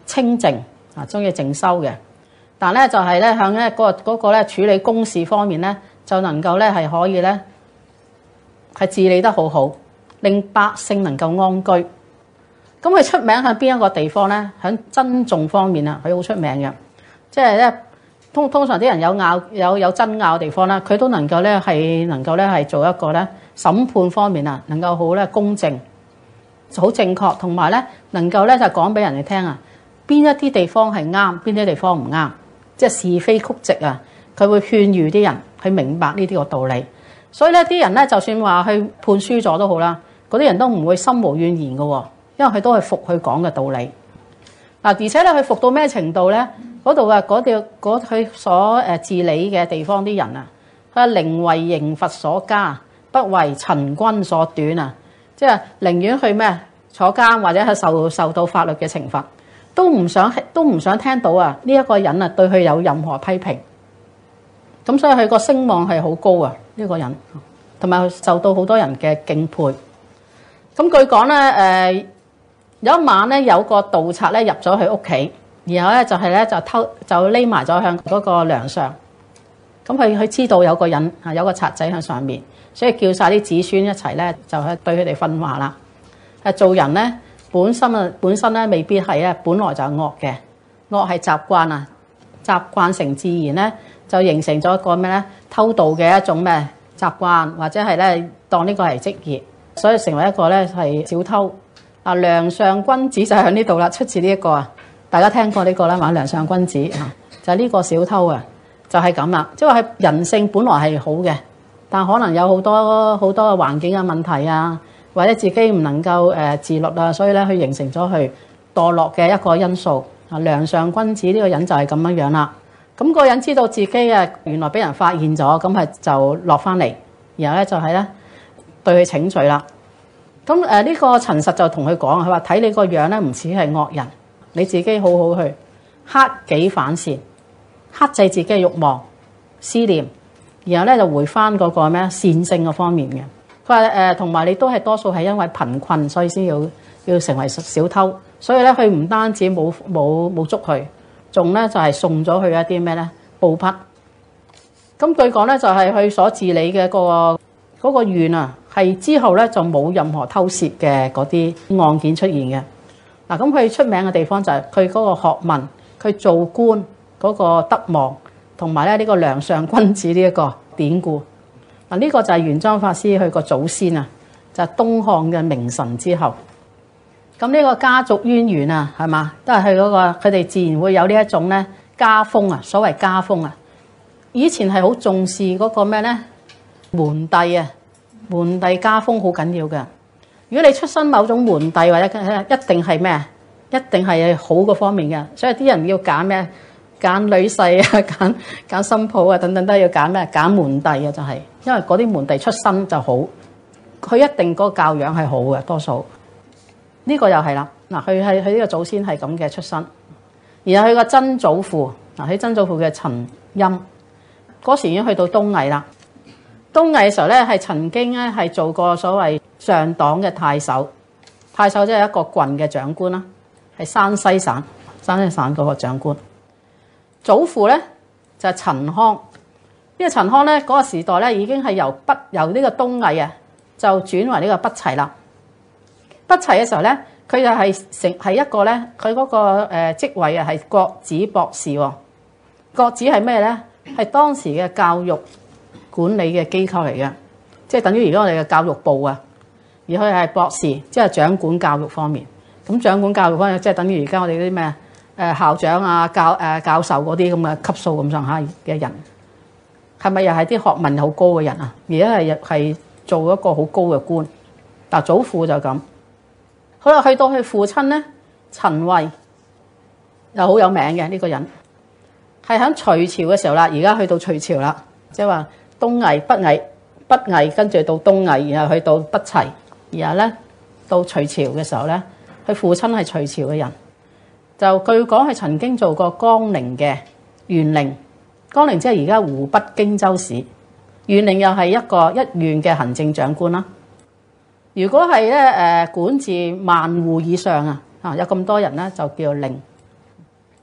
清靜啊，中意靜修嘅。但咧就係咧向咧嗰個嗰個咧處理公事方面咧，就能夠咧係可以咧係治理得好好，令百姓能夠安居。咁佢出名喺邊一個地方咧？喺珍重方面啊，佢好出名嘅。即係咧通通常啲人有拗有有爭拗嘅地方咧，佢都能夠咧係能夠咧係做一個咧審判方面啊，能夠好咧公正、好正確，同埋咧能夠咧就講俾人哋聽啊，邊一啲地方係啱，邊啲地方唔啱。即係是非曲直啊！佢會勸喻啲人去明白呢啲個道理，所以咧啲人咧就算話去判輸咗都好啦，嗰啲人都唔會心無怨言嘅，因為佢都係服佢講嘅道理。嗱，而且咧佢服到咩程度咧？嗰度啊嗰條嗰佢所誒治理嘅地方啲人啊，佢話寧為刑罰所加，不為陳軍所短啊！即係寧願去咩坐監或者係受受到法律嘅懲罰。都唔想都唔想聽到啊！呢一個人啊，對佢有任何批評，咁所以佢個聲望係好高啊！呢個人，同埋受到好多人嘅敬佩。咁據講咧，誒有一晚咧，有個盜賊咧入咗佢屋企，然後咧就係咧就偷就匿埋咗向嗰個梁上。咁佢佢知道有個人啊，有個賊仔喺上面，所以叫晒啲子孫一齊咧，就係對佢哋訓話啦。係做人咧。本身啊，本身咧未必係咧，本來就係惡嘅，惡係習慣啊，習慣成自然咧，就形成咗一個咩咧偷盜嘅一種咩習慣，或者係咧當呢個係職業，所以成為一個咧係小偷啊。梁上君子就喺呢度啦，出自呢一個啊，大家聽過呢個啦嘛？梁上君子啊，就係呢個小偷啊，就係咁啦，即係話係人性本來係好嘅，但可能有好多好多嘅環境嘅問題啊。或者自己唔能夠誒自律啊，所以咧佢形成咗佢墮落嘅一個因素啊。梁上君子呢個人就係咁樣樣啦。咁個人知道自己啊原來俾人發現咗，咁係就落翻嚟，然後咧就係咧對佢請罪啦。咁誒呢個陳實就同佢講，佢話睇你個樣咧唔似係惡人，你自己好好去克己反善，克制自己嘅慾望思念，然後咧就回翻嗰個咩善性嘅方面嘅。佢話誒，同埋你都係多數係因為貧困，所以先要要成為小偷。所以咧，佢唔單止冇冇冇捉佢，仲咧就係送咗佢一啲咩咧布匹。咁據講咧，就係佢所治理嘅個嗰個縣啊，係之後咧就冇任何偷竊嘅嗰啲案件出現嘅。嗱，咁佢出名嘅地方就係佢嗰個學問，佢做官嗰個德望，同埋咧呢個梁上君子呢一個典故。嗱，呢個就係玄奘法師佢個祖先啊，就係東漢嘅名臣之後。咁呢個家族淵源啊，係嘛，都係佢嗰個佢哋自然會有呢一種咧家風啊，所謂家風啊。以前係好重視嗰個咩咧門第啊，門第家風好緊要嘅。如果你出身某種門第或者一定係咩，一定係好嘅方面嘅，所以啲人要揀咩？揀女婿啊，揀揀新抱啊，等等都要揀咩？揀門第啊，就係因為嗰啲門第出身就好，佢一定嗰個教養係好嘅，多數呢個又係啦。嗱，佢係佢呢個祖先係咁嘅出身，然後佢個曾祖父嗱，佢曾祖父嘅陳欽嗰時已經去到東魏啦。東魏嘅時候咧，係曾經咧係做過所謂上黨嘅太守，太守即係一個郡嘅長官啦，係山西省山西省嗰個長官。祖父咧就係陳康，呢個陳康咧嗰個時代咧已經係由北由呢個東魏啊，就轉為呢個北齊啦。北齊嘅時候咧，佢就係成係一個咧，佢嗰個誒職位啊係國子博士喎。國子係咩咧？係當時嘅教育管理嘅機構嚟嘅，即係等於而家我哋嘅教育部啊。而佢係博士，即係掌管教育方面。咁掌管教育方面，即係等於而家我哋嗰啲咩？誒校長啊、教誒教授嗰啲咁嘅級數咁上下嘅人，係咪又係啲學問好高嘅人啊？而家係係做一個好高嘅官。但祖父就咁，好啦，去到佢父親咧，陳惠又好有名嘅呢個人，係喺隋朝嘅時候啦。而家去到隋朝啦，即係話東魏、北魏、北魏跟住到東魏，然後去到北齊，然後咧到隋朝嘅時候咧，佢父親係隋朝嘅人。就據講係曾經做過江寧嘅縣令，江寧即係而家湖北荊州市，縣令又係一個一縣嘅行政長官啦。如果係咧誒管治萬戶以上啊，啊有咁多人咧就叫做令，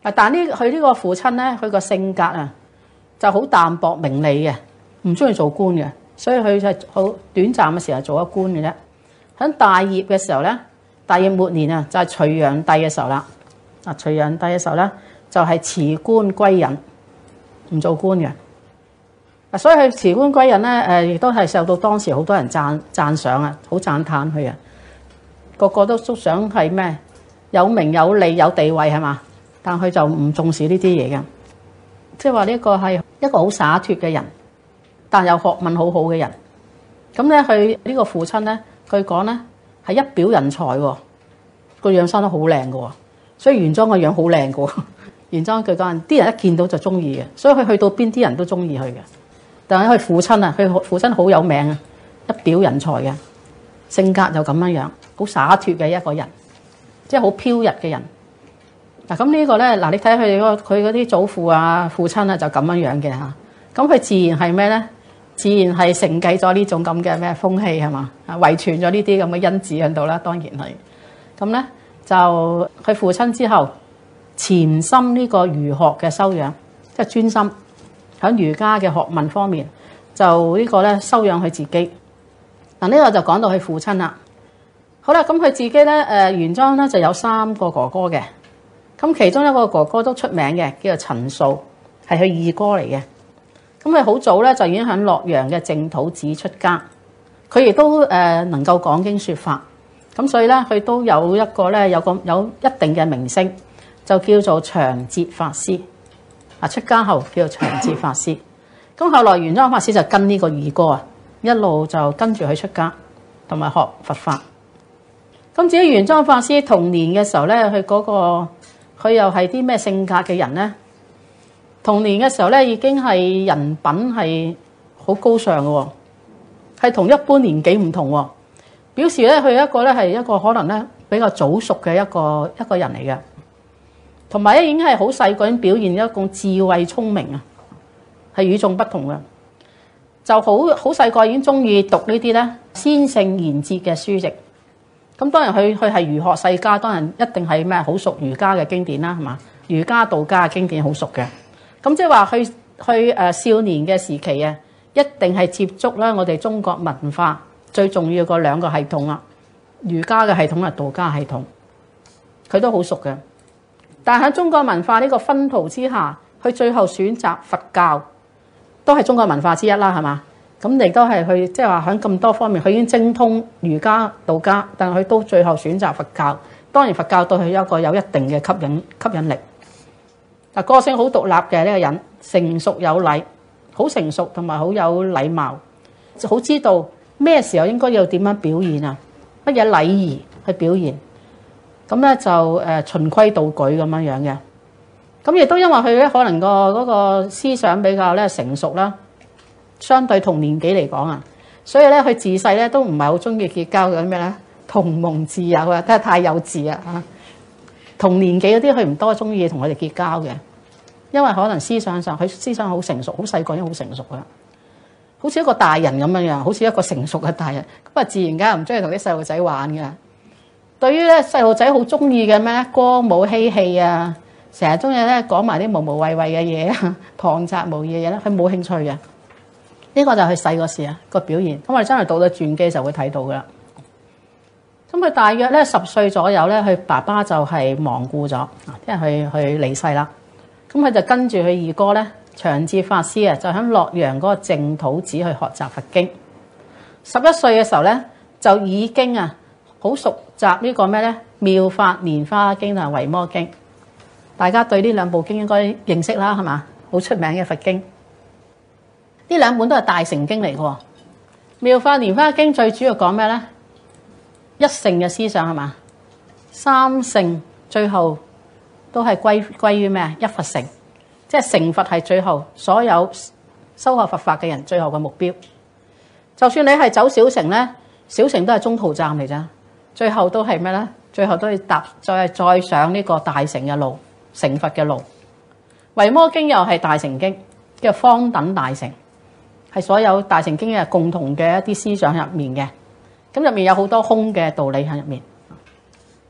啊，但呢佢呢個父親咧，佢個性格啊就好淡薄名利嘅，唔中意做官嘅，所以佢就好短暫嘅時候做咗官嘅啫。喺大業嘅時候咧，大業末年啊，就係隋煬帝嘅時候啦。啊，隋煬帝嘅時候咧，就係辭官歸隱，唔做官嘅。啊，所以佢辭官歸隱咧，誒亦都係受到當時好多人讚讚賞啊，好讚歎佢啊。個個都都想係咩？有名有利有地位係嘛？但佢就唔重視呢啲嘢嘅，即係話呢個係一個好灑脫嘅人，但有學問好好嘅人。咁咧，佢呢個父親咧，佢講咧係一表人才喎，個樣生得好靚嘅喎。所以玄奘個樣好靚嘅，玄奘佢講啲人一見到就中意嘅，所以佢去到邊啲人都中意佢嘅。但係佢父親啊，佢父親好有名啊，一表人才嘅，性格就咁樣樣，好灑脫嘅一個人，即係好飄逸嘅人。嗱咁呢個咧，嗱你睇佢嗰佢嗰啲祖父啊、父親啊就咁樣樣嘅嚇。咁佢自然係咩咧？自然係承繼咗呢種咁嘅咩風氣係嘛？啊，遺傳咗呢啲咁嘅因子喺度啦，當然係。咁咧。就佢父親之後，潛心呢個儒學嘅修養，即係專心喺儒家嘅學問方面，就呢個咧修養佢自己。嗱呢個就講到佢父親啦。好啦，咁佢自己咧，誒玄奘咧就有三個哥哥嘅。咁其中一個哥哥都出名嘅，叫做陳素，係佢二哥嚟嘅。咁佢好早咧就已經喺洛陽嘅淨土寺出家，佢亦都誒能夠講經說法。咁所以咧，佢都有一個咧，有個有一定嘅名聲，就叫做長捷法師。啊，出家後叫做長捷法師。咁後來玄奘法師就跟呢個二哥啊，一路就跟住佢出家，同埋學佛法。咁至於玄奘法師童年嘅時候咧，佢嗰個佢又係啲咩性格嘅人咧？童年嘅時候咧，已經係人品係好高尚嘅喎，係同一般年紀唔同喎。表示咧，佢一個咧係一個可能咧比較早熟嘅一個一個人嚟嘅，同埋咧已經係好細個已經表現一種智慧聰明啊，係與眾不同嘅。就好好細個已經中意讀呢啲咧先聖賢哲嘅書籍。咁當然佢佢係儒學世家，當然一定係咩好熟儒家嘅經典啦，係嘛？儒家道家嘅經典好熟嘅。咁即係話佢佢誒少年嘅時期啊，一定係接觸啦我哋中國文化。最重要個兩個系統啦，儒家嘅系統同道家系統，佢都好熟嘅。但喺中國文化呢個薰陶之下，佢最後選擇佛教，都係中國文化之一啦，係嘛？咁亦都係佢即係話喺咁多方面，佢已經精通儒家、道家，但係佢都最後選擇佛教。當然佛教對佢有一個有一定嘅吸引吸引力。嗱，個性好獨立嘅呢個人，成熟有禮，好成熟同埋好有禮貌，就好知道咩時候應該要點樣表現啊？乜嘢禮儀去表現？咁咧就誒循規蹈矩咁樣樣嘅。咁亦都因為佢咧可能個嗰個思想比較咧成熟啦，相對同年紀嚟講啊，所以咧佢自細咧都唔係好中意結交嗰啲咩咧同門自友啊，真係太幼稚啊嚇！同年紀嗰啲佢唔多中意同佢哋結交嘅，因為可能思想上佢思想好成熟，好細個已經好成熟啦。好似一個大人咁樣樣，好似一個成熟嘅大人，咁啊自然梗係唔中意同啲細路仔玩嘅。對於咧細路仔好中意嘅咩咧歌舞嬉戲啊，成日中意咧講埋啲無無謂謂嘅嘢啊，旁雜無義嘅嘢咧，佢冇興趣嘅。呢、這個就係佢細個時啊個表現。咁我哋真係讀到傳記就會睇到噶啦。咁佢大約咧十歲左右咧，佢爸爸就係亡故咗，即係佢佢離世啦。咁佢就跟住佢二哥咧。長捷法師啊，就喺洛陽嗰個淨土寺去學習佛經。十一歲嘅時候咧，就已經啊好熟習呢個咩咧《妙法蓮華經》同埋《維摩經》。大家對呢兩部經應該認識啦，係嘛？好出名嘅佛經。呢兩本都係大乘經嚟嘅。《妙法蓮華經》最主要講咩咧？一乘嘅思想係嘛？三乘最後都係歸歸於咩啊？一佛乘。即係成佛係最後所有修學佛法嘅人最後嘅目標。就算你係走小乘咧，小乘都係中途站嚟咋，最後都係咩咧？最後都要踏再再上呢個大乘嘅路，成佛嘅路。維摩經又係大乘經，叫方等大乘，係所有大乘經嘅共同嘅一啲思想入面嘅。咁入面有好多空嘅道理喺入面。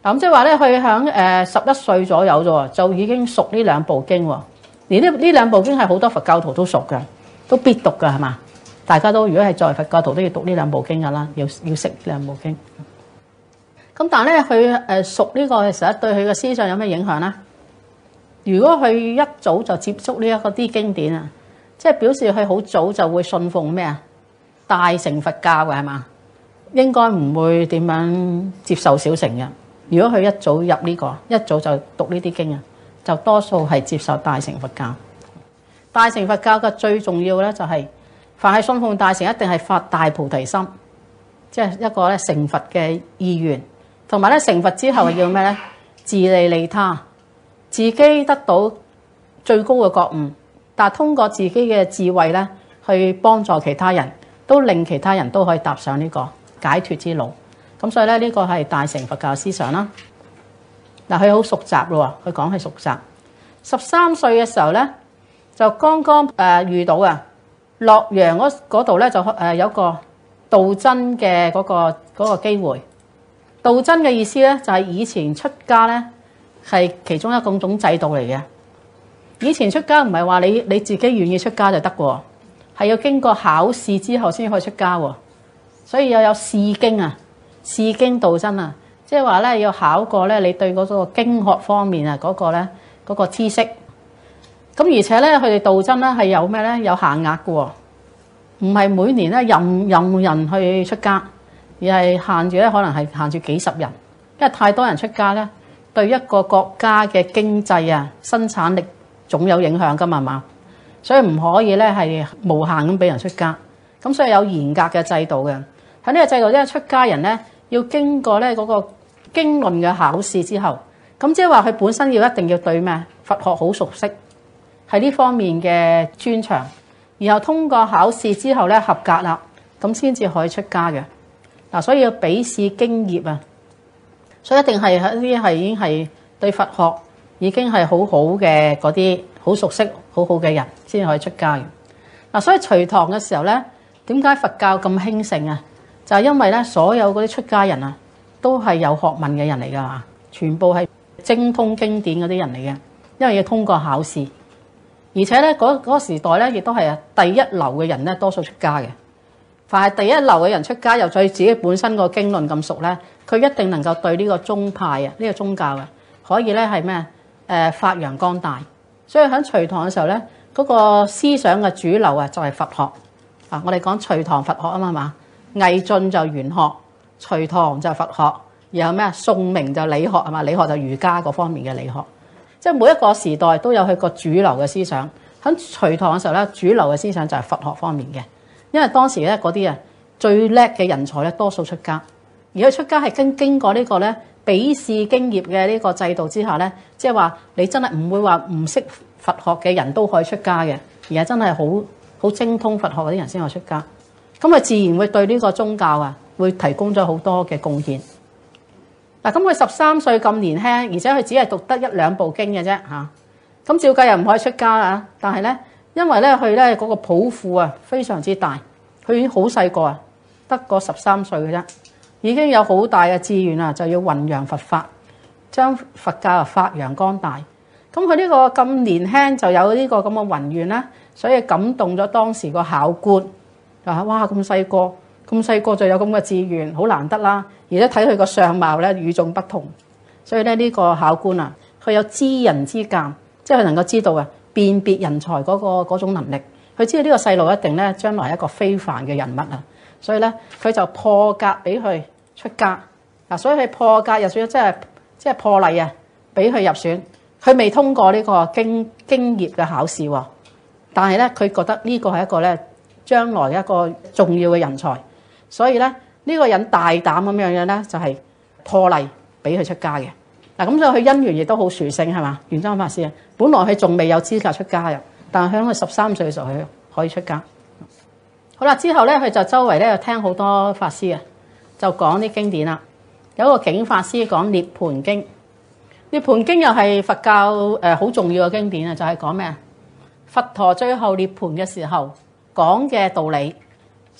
咁即係話咧，佢響誒十一歲左右啫，就已經熟呢兩部經喎。而呢呢兩部經係好多佛教徒都熟嘅，都必讀㗎係嘛？大家都如果係在佛教徒都要讀呢兩部經㗎啦，要要識呢兩部經。咁但係咧，佢誒熟呢個嘅時候，對佢嘅思想有咩影響咧？如果佢一早就接觸呢一個啲經典啊，即係表示佢好早就會信奉咩啊？大乘佛教嘅係嘛？應該唔會點樣接受小乘嘅。如果佢一早入呢個，一早就讀呢啲經啊，就多數係接受大乘佛教。大乘佛教嘅最重要咧就係，凡係信奉大乘，一定係發大菩提心，即係一個咧成佛嘅意願，同埋咧成佛之後係要咩咧？自利利他，自己得到最高嘅覺悟，但係通過自己嘅智慧咧，去幫助其他人，都令其他人都可以踏上呢個解脫之路。咁所以咧，呢個係大乘佛教思想啦。嗱，佢好熟習咯，佢講係熟習。十三歲嘅時候咧，就剛剛誒遇到啊，洛陽嗰嗰度咧就誒有個道真嘅嗰個嗰個機會。道真嘅意思咧，就係以前出家咧係其中一種種制度嚟嘅。以前出家唔係話你你自己願意出家就得喎，係要經過考試之後先可以出家喎。所以又有試經啊。試經道真啊，即係話咧要考過咧，你對嗰個經學方面啊嗰個咧嗰個知識。咁而且咧，佢哋道真咧係有咩咧？有限額嘅喎，唔係每年咧任任人去出家，而係限住咧可能係限住幾十人，因為太多人出家咧，對一個國家嘅經濟啊生產力總有影響㗎嘛嘛，所以唔可以咧係無限咁俾人出家。咁所以有嚴格嘅制度嘅。喺呢個制度咧，出家人咧要經過咧嗰個經論嘅考試之後，咁即係話佢本身要一定要對咩佛學好熟悉，係呢方面嘅專長，然後通過考試之後咧合格啦，咁先至可以出家嘅。嗱，所以要比試經業啊，所以一定係喺呢啲係已經係對佛學已經係好好嘅嗰啲好熟悉好好嘅人先可以出家嘅。嗱，所以隋唐嘅時候咧，點解佛教咁興盛啊？就係因為咧，所有嗰啲出家人啊，都係有學問嘅人嚟㗎，全部係精通經典嗰啲人嚟嘅。因為要通過考試，而且咧嗰嗰個時代咧，亦都係啊第一流嘅人咧，多數出家嘅。凡係第一流嘅人出家，又對自己本身個經論咁熟咧，佢一定能夠對呢個宗派啊，呢個宗教啊，可以咧係咩誒發揚光大。所以喺隋唐嘅時候咧，嗰個思想嘅主流啊，就係佛學啊。我哋講隋唐佛學啊嘛嘛。魏晉就玄學，隋唐就佛學，然後咩宋明就理學係嘛？理學就儒家嗰方面嘅理學，即係每一個時代都有佢個主流嘅思想。喺隋唐嘅時候咧，主流嘅思想就係佛學方面嘅，因為當時咧嗰啲啊最叻嘅人才咧多數出家，而佢出家係經經過呢個咧比試經業嘅呢個制度之下咧，即係話你真係唔會話唔識佛學嘅人都可以出家嘅，而係真係好好精通佛學嗰啲人先可以出家。咁佢自然會對呢個宗教啊，會提供咗好多嘅貢獻。嗱，咁佢十三歲咁年輕，而且佢只係讀得一兩部經嘅啫嚇。咁照計又唔可以出家啊。但係咧，因為咧佢咧嗰個抱負啊非常之大，佢已經好細個啊，得個十三歲嘅啫，已經有好大嘅志願啊，就要弘揚佛法，將佛教啊發揚光大。咁佢呢個咁年輕就有呢個咁嘅宏願咧，所以感動咗當時個考官。啊！哇！咁細個，咁細個就有咁嘅志願，好難得啦。而且睇佢個相貌咧，與眾不同，所以咧呢個考官啊，佢有知人之鑑，即係佢能夠知道啊辨別人才嗰個嗰種能力。佢知道呢個細路一定咧將來係一個非凡嘅人物啊，所以咧佢就破格俾佢出家嗱。所以佢破格入選，即係即係破例啊，俾佢入選。佢未通過呢個經經業嘅考試喎，但係咧佢覺得呢個係一個咧。將來一個重要嘅人才，所以咧呢、這個人大膽咁樣樣咧，就係、是、破例俾佢出家嘅嗱。咁所以佢姻緣亦都好殊勝係嘛？玄奘法師啊，本來佢仲未有資格出家嘅，但係喺佢十三歲嘅時候，佢可以出家。好啦，之後咧佢就周圍咧又聽好多法師啊，就講啲經典啦。有一個景法師講《涅槃經》，《涅槃經》又係佛教誒好重要嘅經典啊，就係講咩啊？佛陀最後涅槃嘅時候講嘅道理，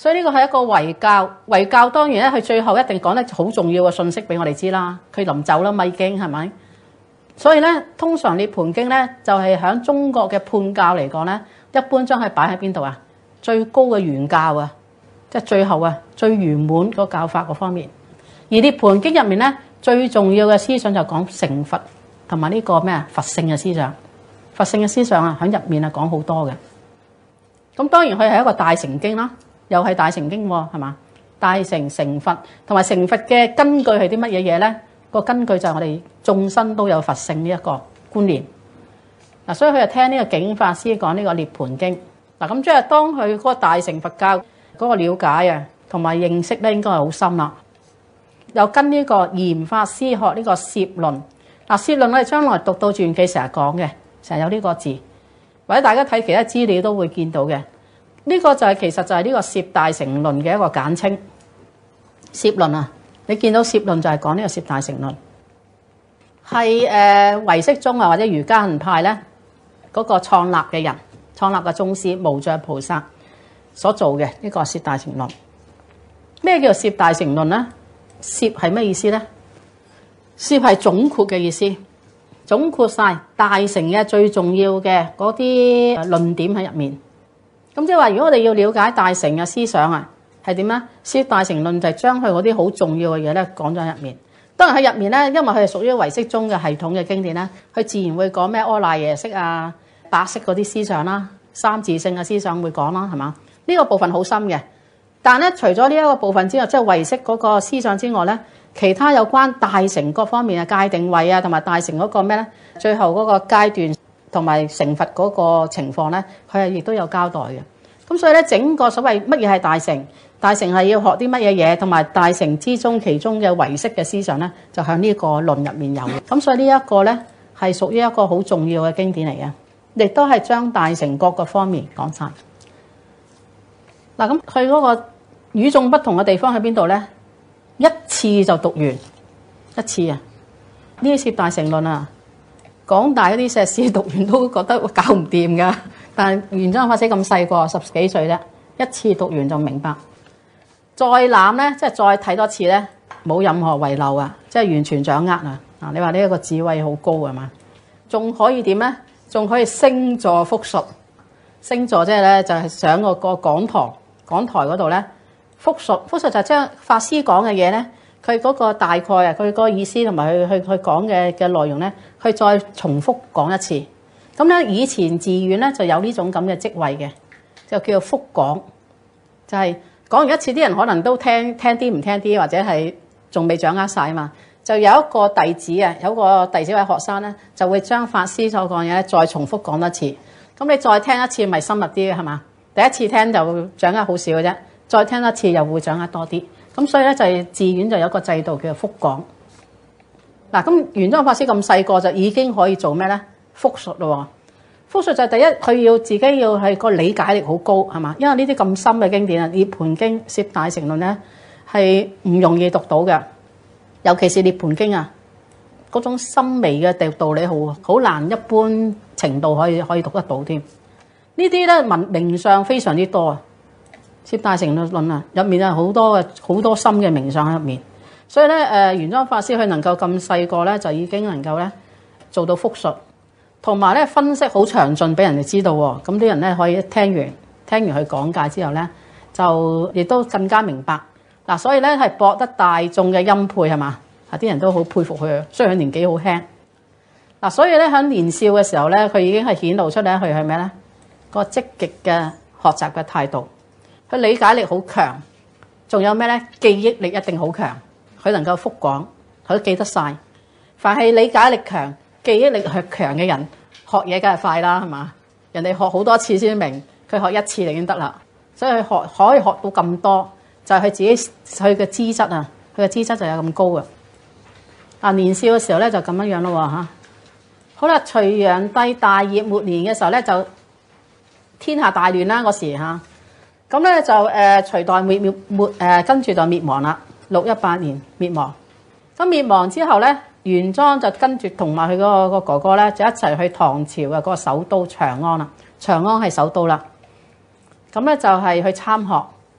所以呢個係一個遺教，遺教當然咧，佢最後一定講得好重要嘅信息俾我哋知啦。佢臨走啦嘛，已經係咪？所以咧，通常《涅槃經》咧就係、是、喺中國嘅判教嚟講咧，一般將係擺喺邊度啊？最高嘅原教啊，即係最後啊，最圓滿個教法嗰方面。而《涅槃經》入面咧，最重要嘅思想就講成佛同埋呢個咩啊佛性嘅思想。佛性嘅思想啊，喺入面啊講好多嘅。咁當然佢係一個大乘經啦，又係大乘經喎，係嘛？大乘成佛同埋成佛嘅根據係啲乜嘢嘢咧？個根據就係我哋眾生都有佛性呢一個觀念。嗱，所以佢就聽呢個景法師講呢個《涅槃經》。嗱，咁即係當佢嗰個大乘佛教嗰個了解啊，同埋認識咧，應該係好深啦。又跟呢個嚴法師學呢個攝論。嗱，攝論我哋將來讀到傳記成日講嘅，成日有呢個字，或者大家睇其他資料都會見到嘅。呢、這個就係、是、其實就係呢個攝大乘論嘅一個簡稱。攝論啊，你見到攝論就係講呢個攝大乘論，係誒唯識宗啊或者瑜伽行派咧嗰、那個創立嘅人、創立嘅宗師無著菩薩所做嘅呢、這個攝大乘論。咩叫做攝大乘論咧？攝係咩意思咧？攝係總括嘅意思，總括晒大乘嘅最重要嘅嗰啲論點喺入面。咁即係話，如果我哋要了解大乘嘅思想啊，係點咧？攝大乘論就係將佢嗰啲好重要嘅嘢咧講咗喺入面。當然喺入面咧，因為佢係屬於唯識宗嘅系統嘅經典咧，佢自然會講咩阿賴耶識啊、白色嗰啲思想啦、三自性嘅思想會講啦，係嘛？呢、這個部分好深嘅。但咧，除咗呢一個部分之外，即係唯識嗰個思想之外咧，其他有關大乘各方面嘅界定位啊，同埋大乘嗰個咩咧，最後嗰個階段同埋成佛嗰個情況咧，佢係亦都有交代嘅。咁所以咧，整個所謂乜嘢係大乘，大乘係要學啲乜嘢嘢，同埋大乘之中其中嘅唯識嘅思想咧，就喺呢個論入面有嘅。咁所以呢一個咧係屬於一個好重要嘅經典嚟嘅，亦都係將大乘各個方面講晒。嗱，咁佢嗰個與眾不同嘅地方喺邊度咧？一次就讀完一次啊！呢啲攝大乘論啊，廣大嗰啲碩士讀完都覺得搞唔掂噶。但係玄奘法師咁細個，十幾歲啫，一次讀完就明白。再覽咧，即係再睇多次咧，冇任何遺漏啊！即係完全掌握啊！嗱，你話呢一個智慧好高係嘛？仲可以點咧？仲可以升座復述。升座即係咧，就係上個個講堂講台嗰度咧。復述，復述就係將法師講嘅嘢咧，佢嗰個大概啊，佢嗰個意思同埋佢佢佢講嘅嘅內容咧，佢再重複講一次。咁咧，以前寺院咧就有呢種咁嘅職位嘅，就叫做復講，就係、是、講完一次，啲人可能都聽聽啲唔聽啲，或者係仲未掌握晒啊嘛。就有一個弟子啊，有個弟子位學生咧，就會將法師所講嘅嘢咧再重複講一次。咁你再聽一次，咪深入啲嘅係嘛？第一次聽就掌握好少嘅啫。再聽一次又會掌握多啲，咁所以咧就係寺院就有一個制度叫做復講。嗱，咁玄奘法師咁細個就已經可以做咩咧？復述咯。復述就係第一，佢要自己要係個理解力好高，係嘛？因為呢啲咁深嘅經典啊，《涅槃經》、《攝大乘論》咧係唔容易讀到嘅，尤其是《涅槃經》啊，嗰種深微嘅道理好好難，一般程度可以可以讀得到添。呢啲咧文名相非常之多啊。攝大乘論啊，入面啊好多嘅好多深嘅名相喺入面，所以咧誒玄奘法師佢能夠咁細個咧就已經能夠咧做到復述，同埋咧分析好詳盡俾人哋知道喎。咁啲人咧可以一聽完聽完佢講解之後咧，就亦都更加明白嗱。所以咧係博得大眾嘅欽佩係嘛？啊啲人都好佩服佢，雖然佢年紀好輕嗱。所以咧喺年少嘅時候咧，佢已經係顯露出咧佢係咩咧個積極嘅學習嘅態度。佢理解力好強，仲有咩咧？記憶力一定好強。佢能夠復講，佢都記得晒。凡係理解力強、記憶力係強嘅人，學嘢梗係快啦，係嘛？人哋學好多次先明，佢學一次就已經得啦。所以佢學可以學到咁多，就係佢自己佢嘅資質啊，佢嘅資質就有咁高嘅。啊，年少嘅時候咧就咁樣樣咯喎嚇。好啦，隋煬帝大業末年嘅時候咧，就天下大亂啦嗰時嚇。咁咧就誒隋代滅滅沒誒跟住就滅亡啦，六一八年滅亡。咁滅亡之後咧，玄奘就跟住同埋佢嗰個哥哥咧，就一齊去唐朝嘅嗰個首都長安啦。長安係首都啦。咁咧就係去參學。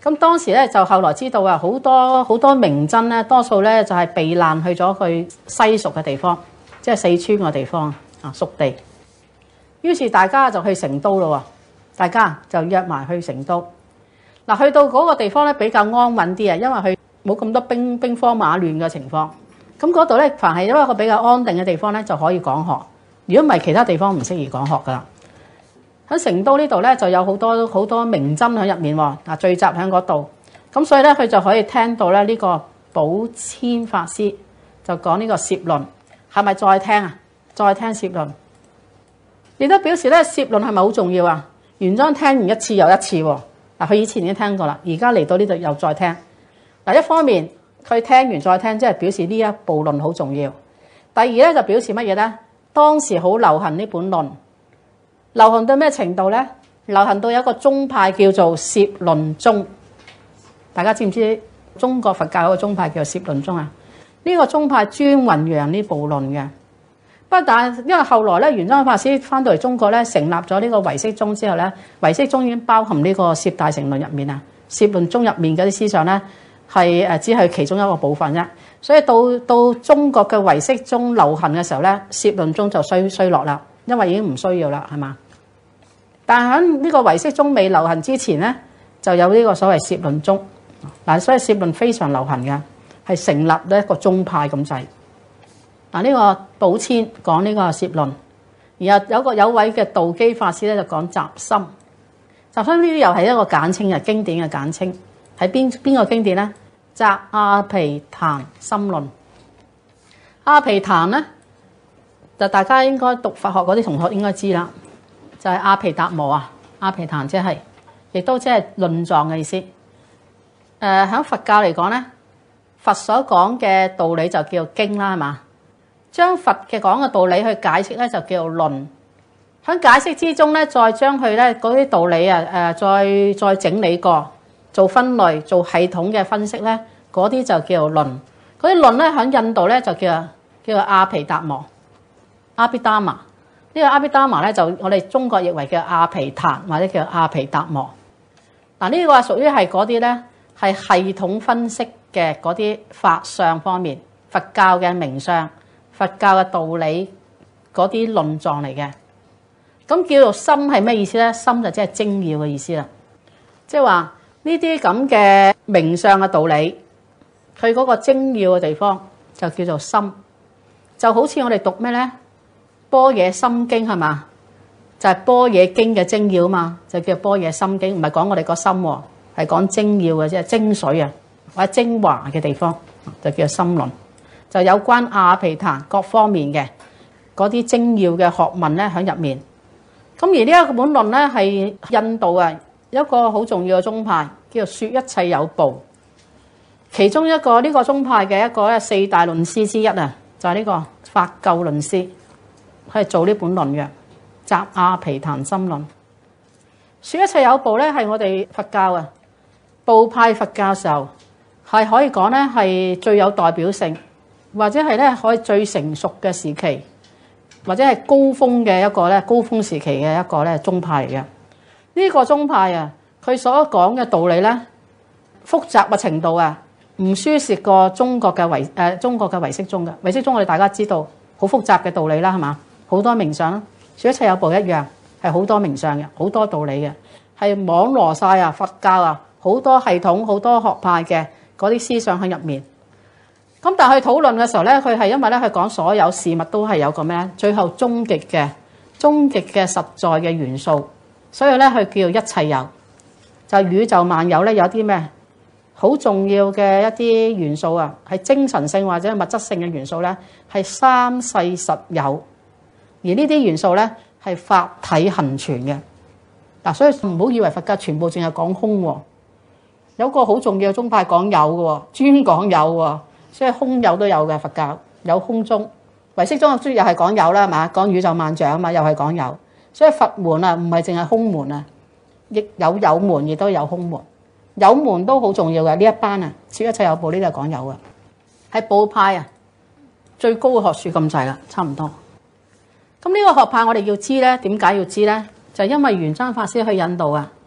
咁當時咧就後來知道啊，好多好多明真咧，多數咧就係避難去咗去西蜀嘅地方，即係四川個地方啊，蜀地。於是大家就去成都咯喎，大家就約埋去成都。嗱，去到嗰個地方咧比較安穩啲啊，因為佢冇咁多兵兵荒馬亂嘅情況。咁嗰度咧，凡係因為一個比較安定嘅地方咧，就可以講學。如果唔係，其他地方唔適宜講學噶啦。喺成都呢度咧，就有好多好多明真喺入面喎，嗱聚集喺嗰度。咁所以咧，佢就可以聽到咧呢個寶千法師就講呢個攝論，係咪再聽啊？再聽攝論，亦都表示咧攝論係咪好重要啊？玄奘聽完一次又一次喎。嗱，佢以前已經聽過啦，而家嚟到呢度又再聽。嗱，一方面佢聽完再聽，即係表示呢一部論好重要。第二咧就表示乜嘢咧？當時好流行呢本論。流行到咩程度呢？流行到有一個宗派叫做攝論宗，大家知唔知中國佛教有個宗派叫做攝論宗啊？呢個宗派專弘揚呢部論嘅。不但因為後來咧，玄奘法師翻到嚟中國咧，成立咗呢個唯識宗之後咧，唯識宗已經包含呢個攝大乘論入面啊。攝論宗入面嗰啲思想咧，係誒只係其中一個部分啫。所以到到中國嘅唯識宗流行嘅時候咧，攝論宗就衰衰落啦，因為已經唔需要啦，係嘛？但係喺呢個唯識宗未流行之前咧，就有呢個所謂攝論宗嗱，所以攝論非常流行嘅，係成立一個宗派咁滯嗱。呢個寶千講呢個攝論，然後有個有位嘅道基法師咧就講集心，集心呢啲又係一個簡稱嘅經典嘅簡稱，係邊邊個經典咧？集阿毗曇心論。阿毗曇咧，就大家應該讀佛學嗰啲同學應該知啦。就係阿毗達磨啊，阿毗曇即係，亦都即係論狀嘅意思。誒、呃，喺佛教嚟講咧，佛所講嘅道理就叫做經啦，係嘛？將佛嘅講嘅道理去解釋咧，就叫做論。喺解釋之中咧，再將佢咧嗰啲道理啊，誒、呃，再再整理過，做分類、做系統嘅分析咧，嗰啲就叫做論。嗰啲論咧喺印度咧就叫叫做阿毗達磨，阿毗達磨。呢個阿毗達磨咧，就我哋中國譯為叫阿毗曇或者叫阿毗達磨。嗱，呢個屬於係嗰啲咧係系統分析嘅嗰啲法相方面，佛教嘅名相、佛教嘅道理嗰啲論狀嚟嘅。咁叫做心係咩意思咧？心就即係精要嘅意思啦。即係話呢啲咁嘅名相嘅道理，佢嗰個精要嘅地方就叫做心。就好似我哋讀咩咧？般若心經係嘛？就係般若經嘅精要嘛，就叫般若心經，唔係講我哋個心喎，係講精要嘅，即係精髓啊，或者精華嘅地方，就叫心論。就有關阿毗曇各方面嘅嗰啲精要嘅學問咧喺入面。咁而呢一本論咧係印度啊一個好重要嘅宗派，叫做說一切有部。其中一個呢個宗派嘅一個咧四大論師之一啊，就係呢個法垢論師。係做呢本論嘅《集阿毗曇心論》，說一切有部咧，係我哋佛教啊部派佛教時候係可以講咧係最有代表性，或者係咧可以最成熟嘅時期，或者係高峰嘅一個咧高峰時期嘅一個咧宗派嚟嘅。呢個宗派啊，佢所講嘅道理咧複雜嘅程度啊，唔輸蝕過中國嘅唯誒中國嘅唯識宗嘅唯識宗，我哋大家知道好複雜嘅道理啦，係嘛？好多名相，說一切有部一樣係好多名相嘅，好多道理嘅，係網羅晒啊佛教啊好多系統、好多學派嘅嗰啲思想喺入面。咁但係去討論嘅時候咧，佢係因為咧佢講所有事物都係有個咩？最後終極嘅、終極嘅實在嘅元素，所以咧佢叫一切有，就係宇宙萬有咧有啲咩好重要嘅一啲元素啊，係精神性或者物質性嘅元素咧，係三世實有。而呢啲元素咧係法體恆存嘅嗱，所以唔好以為佛教全部淨係講空喎，有個好重要嘅宗派講有嘅，專講有喎，所以空有都有嘅。佛教有空宗，唯識宗嘅書又係講有啦，係嘛？講宇宙萬象啊嘛，又係講有，所以佛門啊唔係淨係空門啊，亦有有門，亦都有空門，有門都好重要嘅。呢一班啊，說一切有部呢度係講有嘅，係部派啊最高嘅學術咁滯啦，差唔多。咁呢個學派我哋要知咧，點解要知咧？就係因為玄奘法師去印度啊，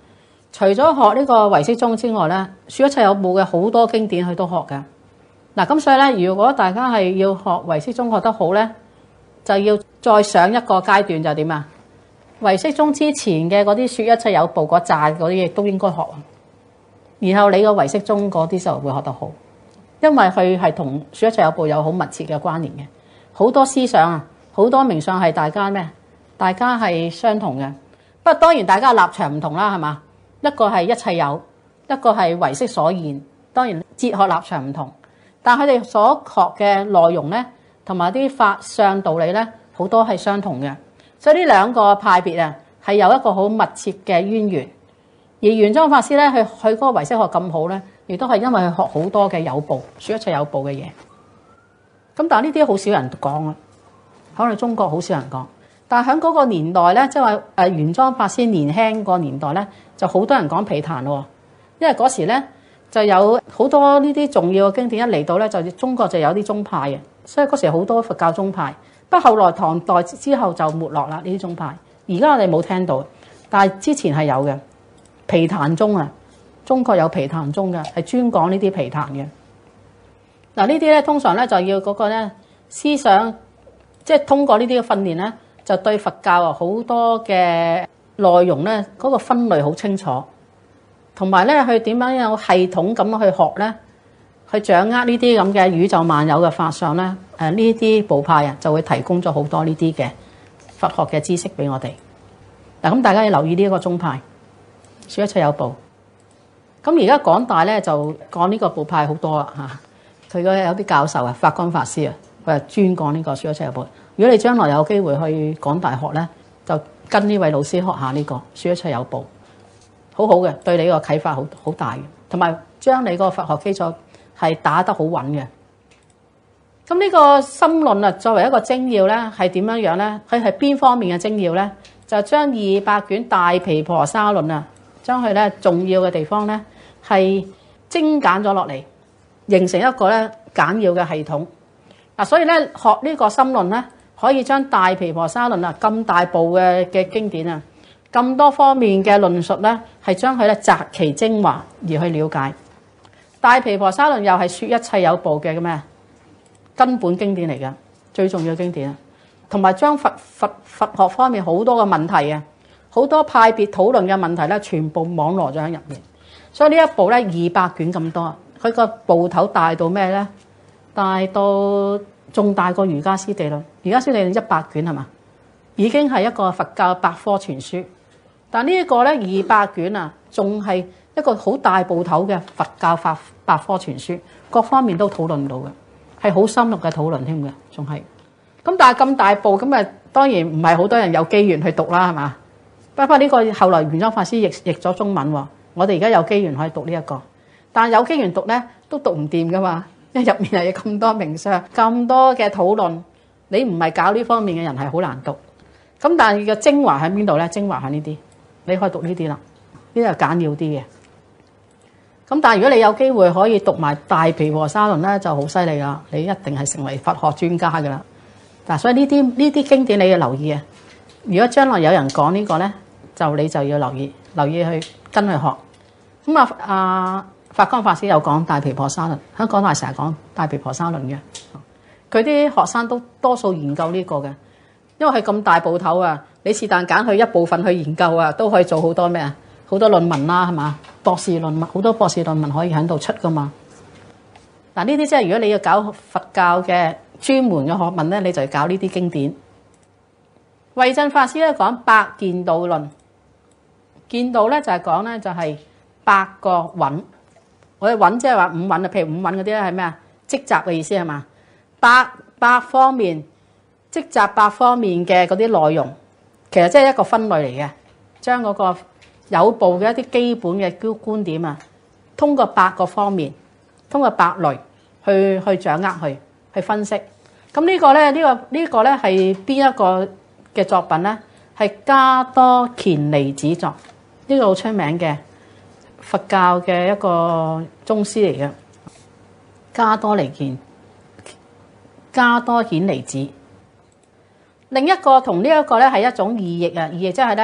除咗學呢個唯識宗之外咧，說一切有部嘅好多經典佢都學嘅。嗱，咁所以咧，如果大家係要學唯識宗學得好咧，就要再上一個階段就點啊？唯識宗之前嘅嗰啲說一切有部嗰扎嗰啲嘢都應該學，然後你個唯識宗嗰啲就會學得好，因為佢係同說一切有部有好密切嘅關聯嘅，好多思想啊，好多名相係大家咩？大家係相同嘅，不過當然大家立場唔同啦，係嘛？一個係一切有，一個係唯識所現，當然哲學立場唔同，但佢哋所學嘅內容咧，同埋啲法相道理咧，好多係相同嘅。所以呢兩個派別啊，係有一個好密切嘅淵源。而玄奘法師咧，佢佢嗰個唯識學咁好咧，亦都係因為佢學好多嘅有部，說一切有部嘅嘢。咁但係呢啲好少人講啊，可能中國好少人講。但係喺嗰個年代咧，即係話誒玄奘法師年輕個年代咧，就好多人講毗曇喎。因為嗰時咧就有好多呢啲重要嘅經典一嚟到咧，就中國就有啲宗派嘅，所以嗰時好多佛教宗派。不過後來唐代之後就沒落啦，呢啲宗派。而家我哋冇聽到，但係之前係有嘅毗曇宗啊，中國有毗曇宗嘅，係專講呢啲毗曇嘅。嗱，呢啲咧通常咧就要嗰個咧思想，即係通過呢啲嘅訓練咧，就對佛教啊好多嘅內容咧嗰個分類好清楚，同埋咧佢點樣有系統咁去學咧，去掌握呢啲咁嘅宇宙萬有嘅法相咧。誒呢啲部派啊，就會提供咗好多呢啲嘅佛學嘅知識俾我哋。嗱，咁大家要留意呢一個宗派，說一切有部。咁而家港大咧就講呢個部派好多啦嚇。佢嗰有啲教授啊，法光法師啊，佢係專講呢個說一切有部。如果你將來有機會去港大學咧，就跟呢位老師學下呢個說一切有部，好好嘅，對你個啟發好好大嘅，同埋將你個佛學基礎係打得好穩嘅。咁呢個心論啊，作為一個精要咧，係點樣樣咧？佢係邊方面嘅精要咧？就將二百卷大毗婆沙論啊，將佢咧重要嘅地方咧係精簡咗落嚟，形成一個咧簡要嘅系統。嗱，所以咧學呢個心論咧，可以將大毗婆沙論啊咁大部嘅嘅經典啊，咁多方面嘅論述咧，係將佢咧擇其精華而去了解。大毗婆沙論又係說一切有部嘅咩？根本經典嚟嘅，最重要嘅經典啊，同埋將佛佛佛學方面好多嘅問題啊，好多派別討論嘅問題咧，全部網羅咗喺入面。所以呢一部咧二百卷咁多，佢個部頭大到咩咧？大到仲大過瑜伽師地論。瑜伽師地論一百卷係嘛？已經係一個佛教百科全書。但呢一個咧二百卷啊，仲係一個好大部頭嘅佛教法百科全書，各方面都討論到嘅。係好深入嘅討論添嘅，仲係咁。但係咁大部咁啊，當然唔係好多人有機緣去讀啦，係嘛？不過呢個後來玄奘法師譯譯咗中文喎，我哋而家有機緣可以讀呢一個。但係有機緣讀咧，都讀唔掂噶嘛，因為入面係有咁多名相，咁多嘅討論，你唔係搞呢方面嘅人係好難讀。咁但係個精華喺邊度咧？精華喺呢啲，你可以讀呢啲啦，呢啲係簡要啲嘅。咁但係如果你有機會可以讀埋大毗婆沙論咧，就好犀利啦！你一定係成為佛學專家噶啦。嗱，所以呢啲呢啲經典你要留意啊。如果將來有人講呢個咧，就你就要留意，留意去跟佢學。咁啊，阿法光法師有講大毗婆沙論，香港大成日講大毗婆沙論嘅。佢啲學生都多數研究呢個嘅，因為佢咁大部頭啊，你是但揀佢一部分去研究啊，都可以做好多咩啊？好多論文啦，係嘛？博士論文，好多博士論文可以喺度出噶嘛。嗱，呢啲即係如果你要搞佛教嘅專門嘅學問咧，你就要搞呢啲經典。慧真法師咧講百見道論，見道咧就係講咧就係百個蘊。我哋蘊即係話五蘊啊，譬如五蘊嗰啲咧係咩啊？積集嘅意思係嘛？百百方面積集百方面嘅嗰啲內容，其實即係一個分類嚟嘅，將嗰個有部嘅一啲基本嘅觀點啊，通過八個方面，通過八類去去掌握去去分析。咁呢個咧，呢個呢個咧係邊一個嘅作品咧？係加多乾離子作，呢個好出名嘅佛教嘅一個宗師嚟嘅。加多離見，加多顯離子。另一個同呢一個咧係一種異譯啊，異譯即係咧。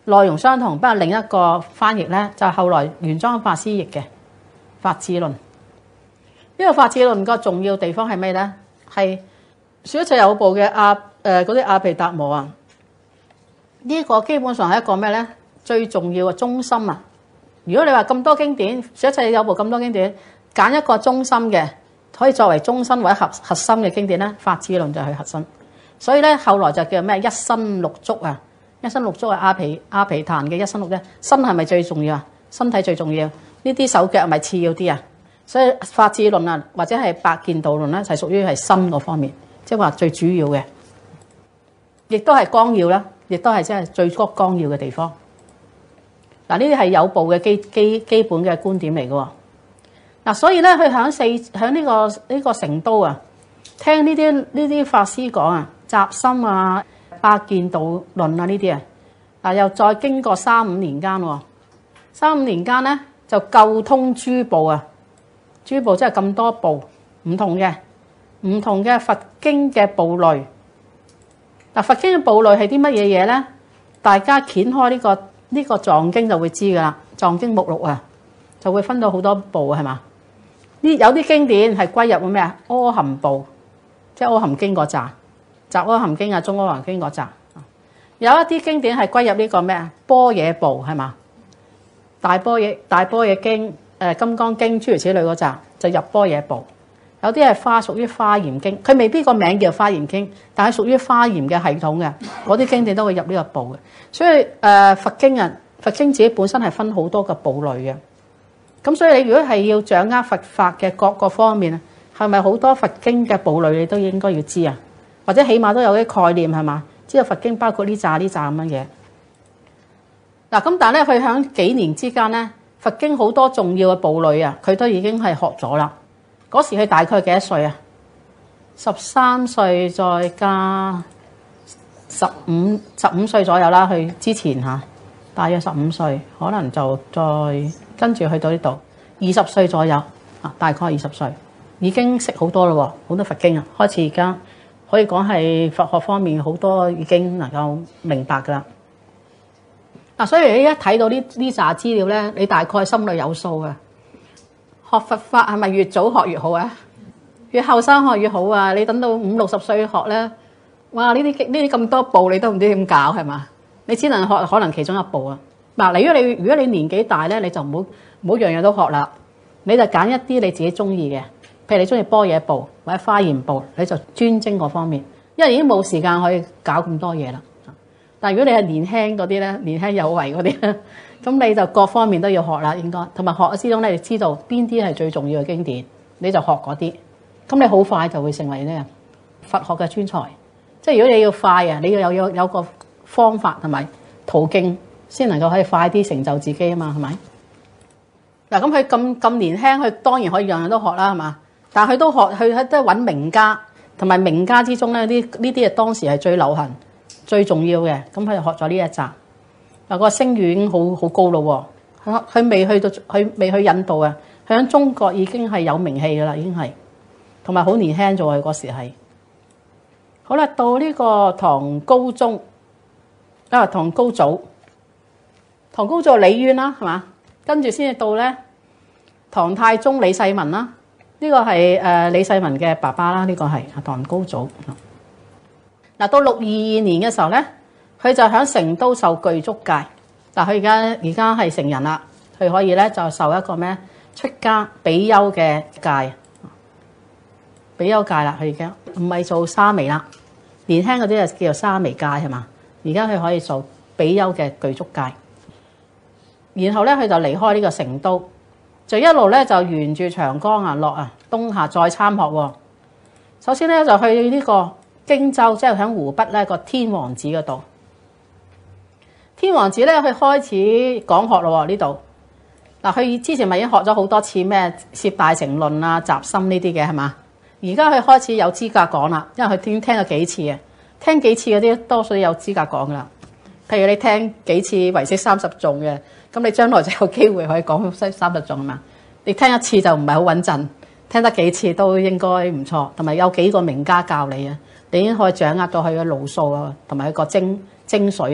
內容相同，不過另一個翻譯咧就係後來玄奘法師譯嘅《法智論》。呢個《法智論》個重要地方係咩咧？係說一切有部嘅阿誒嗰啲阿毗達摩啊，呢個基本上係一個咩咧？最重要嘅中心啊！如果你話咁多經典，說一切有部咁多經典，揀一個中心嘅，可以作為中心或者核核心嘅經典咧，《法智論》就係核心。所以咧，後來就叫咩？一身六足啊！一身六足係阿毗阿毗曇嘅一身六啫。身係咪最重要啊？身體最重要。呢啲手腳係咪次要啲啊？所以《法智論》啊，或者係《百見道論》咧，就係屬於係身嗰方面，即係話最主要嘅，亦都係綱要啦，亦都係即係最綱綱要嘅地方。嗱，呢啲係有部嘅基基基本嘅觀點嚟嘅。嗱，所以咧，佢喺四喺呢個呢個成都啊，聽呢啲呢啲法師講啊，集心啊、百見道論啊呢啲啊，嗱又再經過三五年間喎，三五年間咧就構通諸部啊，諸部即係咁多部唔同嘅唔同嘅佛經嘅部類。嗱，佛經嘅部類係啲乜嘢嘢咧？大家掀開呢個。呢個藏經就會知噶啦，藏經目錄啊，就會分到好多部係嘛？呢有啲經典係歸入咩啊？阿含部，即係阿含經嗰扎，集阿含經啊、中阿含經嗰扎。有一啲經典係歸入呢個咩啊？般若部係嘛？大般若、大般若經、誒金剛經諸如此類嗰扎就入般若部。有啲係花屬於華嚴經，佢未必個名叫華嚴經，但係屬於華嚴嘅系統嘅，嗰啲經典都會入呢個部嘅。所以誒、呃、佛經啊，佛經自己本身係分好多個部類嘅。咁所以你如果係要掌握佛法嘅各個方面啊，係咪好多佛經嘅部類你都應該要知啊？或者起碼都有啲概念係嘛？知道佛經包括呢扎呢扎咁樣嘢。嗱咁但係咧，佢喺幾年之間咧，佛經好多重要嘅部類啊，佢都已經係學咗啦。嗰時佢大概幾多歲啊？十三歲再加十五十五歲左右啦。佢之前嚇大約十五歲，可能就再跟住去到呢度二十歲左右啊，大概二十歲已經識好多咯，好多佛經啊，開始而家可以講係佛學方面好多已經能夠明白噶啦。嗱，所以你一睇到呢呢紮資料咧，你大概心裏有數嘅。學佛法係咪越早學越好啊？越後生學越好啊！你等到五六十歲學咧，哇！呢啲呢啲咁多部你都唔知點搞係嘛？你只能學可能其中一部啊。嗱，如果你如果你年紀大咧，你就唔好唔好樣樣都學啦。你就揀一啲你自己中意嘅，譬如你中意般若部或者華嚴部，你就專精嗰方面，因為已經冇時間可以搞咁多嘢啦。但係如果你係年輕嗰啲咧，年輕有為嗰啲咧，咁你就各方面都要學啦，應該同埋學之中咧，你知道邊啲係最重要嘅經典，你就學嗰啲，咁你好快就會成為咧佛學嘅專才。即係如果你要快啊，你要有有有個方法同埋途徑，先能夠可以快啲成就自己啊嘛，係咪？嗱，咁佢咁咁年輕，佢當然可以樣樣都學啦，係嘛？但係佢都學，佢都揾名家，同埋名家之中咧，呢呢啲係當時係最流行、最重要嘅，咁佢就學咗呢一集。嗱，個聲譽已經好好高咯喎，佢佢未去到，佢未去印度啊，佢喺中國已經係有名氣噶啦，已經係，同埋好年輕咗佢嗰時係。好啦，到呢個唐高宗啊，唐高祖，唐高祖李淵啦，係嘛？跟住先至到咧唐太宗李世民啦，呢、這個係誒李世民嘅爸爸啦，呢、這個係唐高祖。嗱，到六二二年嘅時候咧，佢就喺成都受具足戒。嗱，佢而家而家係成人啦，佢可以咧就受一個咩出家比丘嘅戒，比丘戒啦。佢而家唔係做沙彌啦，年輕嗰啲就叫做沙彌戒係嘛？而家佢可以做比丘嘅具足戒。然後咧，佢就離開呢個成都，就一路咧就沿住長江啊落啊東下再參學喎。首先咧就去呢個荊州，即係喺湖北咧個天王寺嗰度。天王寺咧，佢開始講學咯喎呢度。嗱，佢之前咪已經學咗好多次咩攝大乘論啊、集心呢啲嘅係嘛？而家佢開始有資格講啦，因為佢已經聽咗幾次啊，聽幾次嗰啲多數都有資格講噶啦。譬如你聽幾次唯識三十頌嘅，咁你將來就有機會可以講三三十頌啊嘛。你聽一次就唔係好穩陣，聽得幾次都應該唔錯。同埋有幾個名家教你啊，你已經可以掌握到佢嘅路數啊，同埋佢個精精髓啊。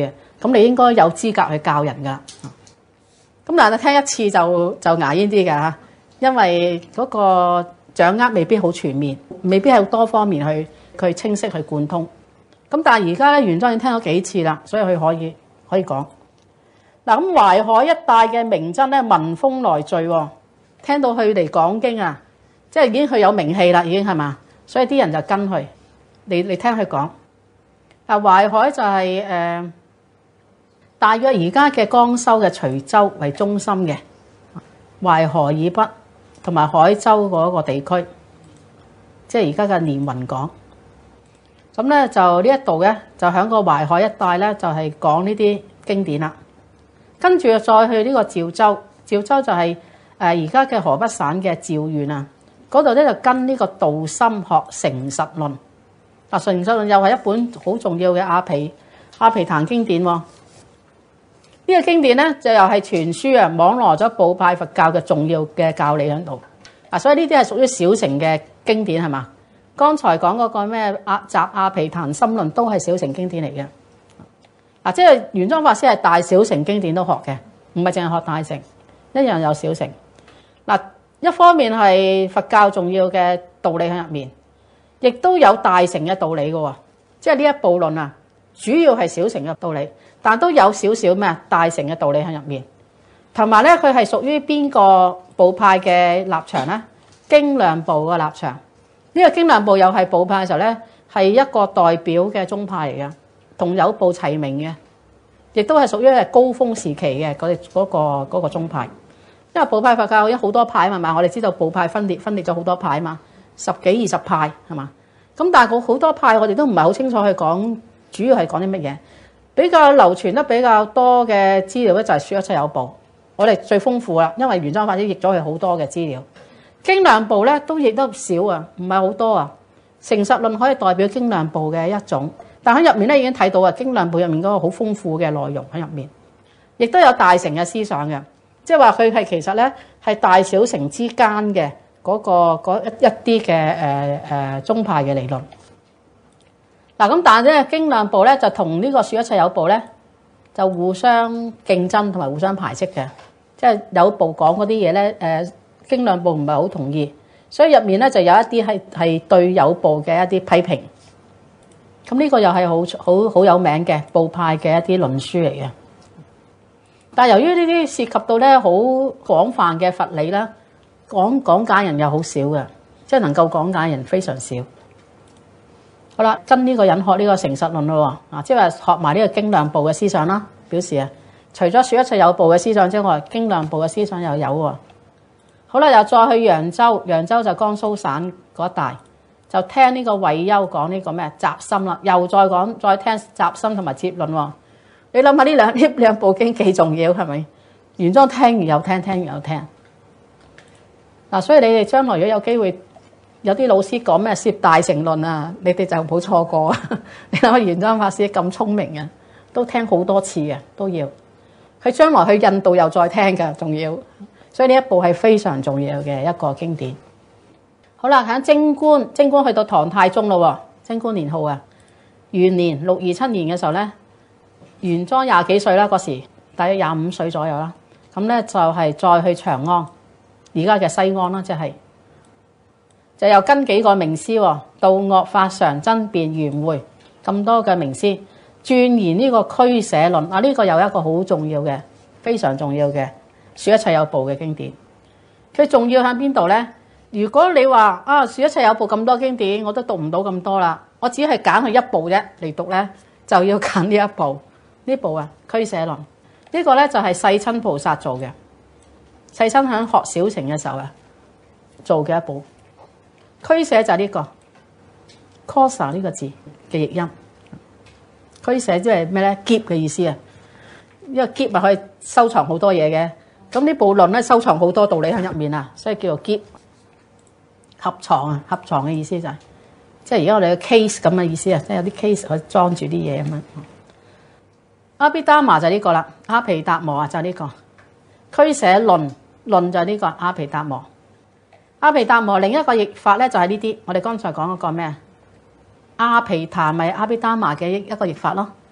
咁你應該有資格去教人㗎。咁但係聽一次就就牙煙啲㗎嚇，因為嗰個掌握未必好全面，未必係多方面去去清晰去貫通。咁但係而家咧，玄奘已經聽咗幾次啦，所以佢可以可以講。嗱，咁淮海一帶嘅名僧咧，聞風來聚喎，聽到佢嚟講經啊，即係已經佢有名氣啦，已經係嘛，所以啲人就跟佢，你你聽佢講。啊，淮海就係、是、誒、呃、大約而家嘅江蘇嘅徐州為中心嘅淮河以北，同埋海州嗰個地區，即係而家嘅連雲港。咁咧就呢一度咧，就喺個淮海一帶咧，就係講呢啲經典啦。跟住再去呢個趙州，趙州就係誒而家嘅河北省嘅趙縣啊。嗰度咧就跟呢個道心學成實論。嗱，成實論又係一本好重要嘅阿毗阿毗曇經典喎。呢、這個經典咧就又係傳輸啊，網羅咗部派佛教嘅重要嘅教理喺度。嗱，所以呢啲係屬於小乘嘅經典係嘛？剛才講嗰個咩阿集阿毗曇心論都係小乘經典嚟嘅。嗱，即係玄奘法師係大小乘經典都學嘅，唔係淨係學大乘，一樣有小乘。嗱，一方面係佛教重要嘅道理喺入面，亦都有大乘嘅道理嘅喎。即係呢一部論啊，主要係小乘嘅道理，但都有少少咩大乘嘅道理喺入面。同埋咧，佢係屬於邊個部派嘅立場咧？經量部嘅立場。呢個經量部又係部派嘅時候咧，係一個代表嘅宗派嚟嘅。同有部齊名嘅，亦都係屬於係高峰時期嘅嗰嗰個嗰個宗派。因為部派佛教有好多派啊嘛，我哋知道部派分裂分裂咗好多派啊嘛，十幾二十派係嘛。咁但係好多派我哋都唔係好清楚去講，主要係講啲乜嘢。比較流傳得比較多嘅資料咧就係說一切有部，我哋最豐富啦，因為玄奘法師譯咗佢好多嘅資料。經量部咧都譯得少啊，唔係好多啊。成實論可以代表經量部嘅一種。但喺入面咧已經睇到啊，經量部入面嗰個好豐富嘅內容喺入面，亦都有大乘嘅思想嘅，即係話佢係其實咧係大小乘之間嘅嗰個嗰一一啲嘅誒誒宗派嘅理論。嗱咁，但係咧經量部咧就同呢個說一切有部咧就互相競爭同埋互相排斥嘅，即係有部講嗰啲嘢咧誒經量部唔係好同意，所以入面咧就有一啲係係對有部嘅一啲批評。咁呢個又係好好好有名嘅部派嘅一啲論書嚟嘅，但係由於呢啲涉及到咧好廣泛嘅佛理啦，講講解人又好少嘅，即係能夠講解人非常少。好啦，跟呢個人學呢個成實論咯，啊，即係話學埋呢個經量部嘅思想啦，表示啊，除咗說一切有部嘅思想之外，經量部嘅思想又有喎。好啦，又再去揚州，揚州就江蘇省嗰一帶。就聽呢個慧休講呢個咩集心啦，又再講再聽集心同埋接論喎。你諗下呢兩呢兩部經幾重要係咪？玄奘聽完又聽，聽完又聽。嗱，所以你哋將來如果有機會，有啲老師講咩攝大乘論啊，你哋就唔好錯過啊！你諗下玄奘法師咁聰明啊，都聽好多次嘅都要。佢將來去印度又再聽㗎，仲要。所以呢一部係非常重要嘅一個經典。好啦，喺貞觀，貞觀去到唐太宗咯喎，貞觀年號啊，元年六二七年嘅時候咧，玄奘廿幾歲啦，嗰時大約廿五歲左右啦，咁咧就係再去長安，而家嘅西安啦，即係就又跟幾個名師喎，道岳、法常、爭辯、玄會咁多嘅名師鑽研呢個俱舍論啊，呢個又一個好重要嘅，非常重要嘅說一切有部嘅經典。佢重要喺邊度咧？如果你話啊，說一切有部咁多經典，我都讀唔到咁多啦。我只係揀佢一部啫嚟讀咧，就要揀呢一部呢部啊。俱舍論呢、這個咧就係世親菩薩做嘅，世親喺學小乘嘅時候啊做嘅一部。俱舍就係呢、這個 Kosa 呢個字嘅譯音。俱舍即係咩咧？篋嘅意思啊，因為篋咪可以收藏好多嘢嘅。咁呢部論咧收藏好多道理喺入面啊，所以叫做篋。合藏啊，合藏嘅意思就係、是，即係而家我哋嘅 case 咁嘅意思啊，即係有啲 case 可以裝住啲嘢咁樣。阿毗達摩就係呢個啦，阿毗達摩啊就係呢、這個。俱舍論論就係呢個阿毗達摩。阿毗達摩另一個譯法咧就係呢啲，我哋剛才講嗰個咩？阿毗曇咪阿毗達摩嘅一個譯法咯。